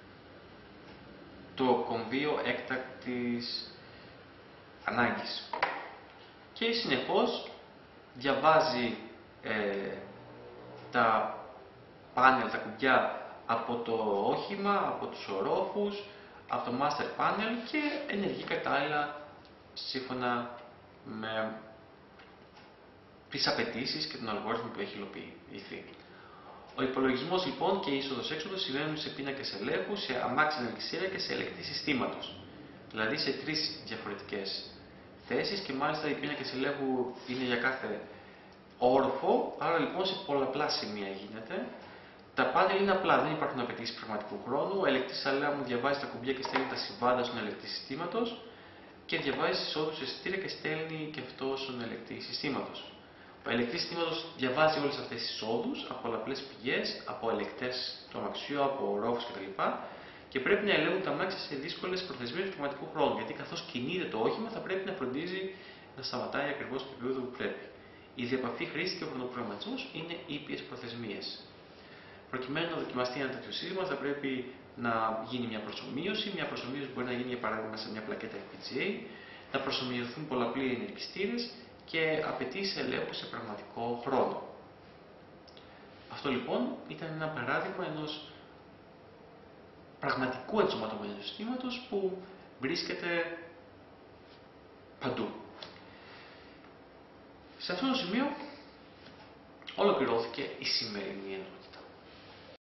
το κομβίο έκτακτης ανάγκης. Και συνεχώς διαβάζει ε, τα πάνελ, τα κουμπιά από το όχημα, από τους ορόφους, από το master panel και ενεργεί κατάλληλα σύμφωνα με τις απαιτήσεις και τον αλγόριθμο που έχει υλοποιηθεί. Ο υπολογισμός λοιπόν και η είσοδος-έξοδος συμβαίνουν σε πίνακες ελέγχου, σε αμάξι αναλυστήρα και σε ελεκτή συστήματος. Δηλαδή σε τρεις διαφορετικές θέσεις και μάλιστα οι πίνακες ελέγχου είναι για κάθε όροφο, άρα λοιπόν σε πολλαπλά σημεία γίνεται. Τα πάνελ είναι απλά, δεν υπάρχουν απαιτήσεις πραγματικού χρόνου. Ο ελεκτής αλάρμου διαβάζει τα κουμπιά και στέλνει τα συμβάντα στον ελεκτή συστήματος και διαβάζει τις εισόδους σε εισιτήρια και στέλνει και αυτό στον ελεκτή συστήματος. Ο ελεκτής συστήματος διαβάζει όλες αυτές τις εισόδους από πολλαπλές πηγές, από ελεκτές του αμαξιού, από ρόφους κτλ. Και πρέπει να ελέγχουν τα αμάξια σε δύσκολες προθεσμίες του πραγματικού χρόνου. Γιατί καθώς κινείται το όχημα, θα πρέπει να φροντίζει να σταματάει ακριβώς το επίπεδο που πρέπει. Η διαπαφή χρήση και ο χρονοπρογραμματισμός είναι ήπιες προθεσμίες. Προκειμένου να δοκιμαστεί ένα τέτοιο σύστημα, θα πρέπει να γίνει μια προσομοίωση. Μια προσομοίωση μπορεί να γίνει για παράδειγμα σε μια πλακέτα εφ πι τζι έι, να προσομοιωθούν πολλαπλοί ενεργιστήρες και απαιτήσει ελέγχου σε πραγματικό χρόνο. Αυτό λοιπόν ήταν ένα παράδειγμα ενός πραγματικού ενσωματωμένου συστήματος που βρίσκεται παντού. Σε αυτό το σημείο ολοκληρώθηκε η σημερινή ενότητα.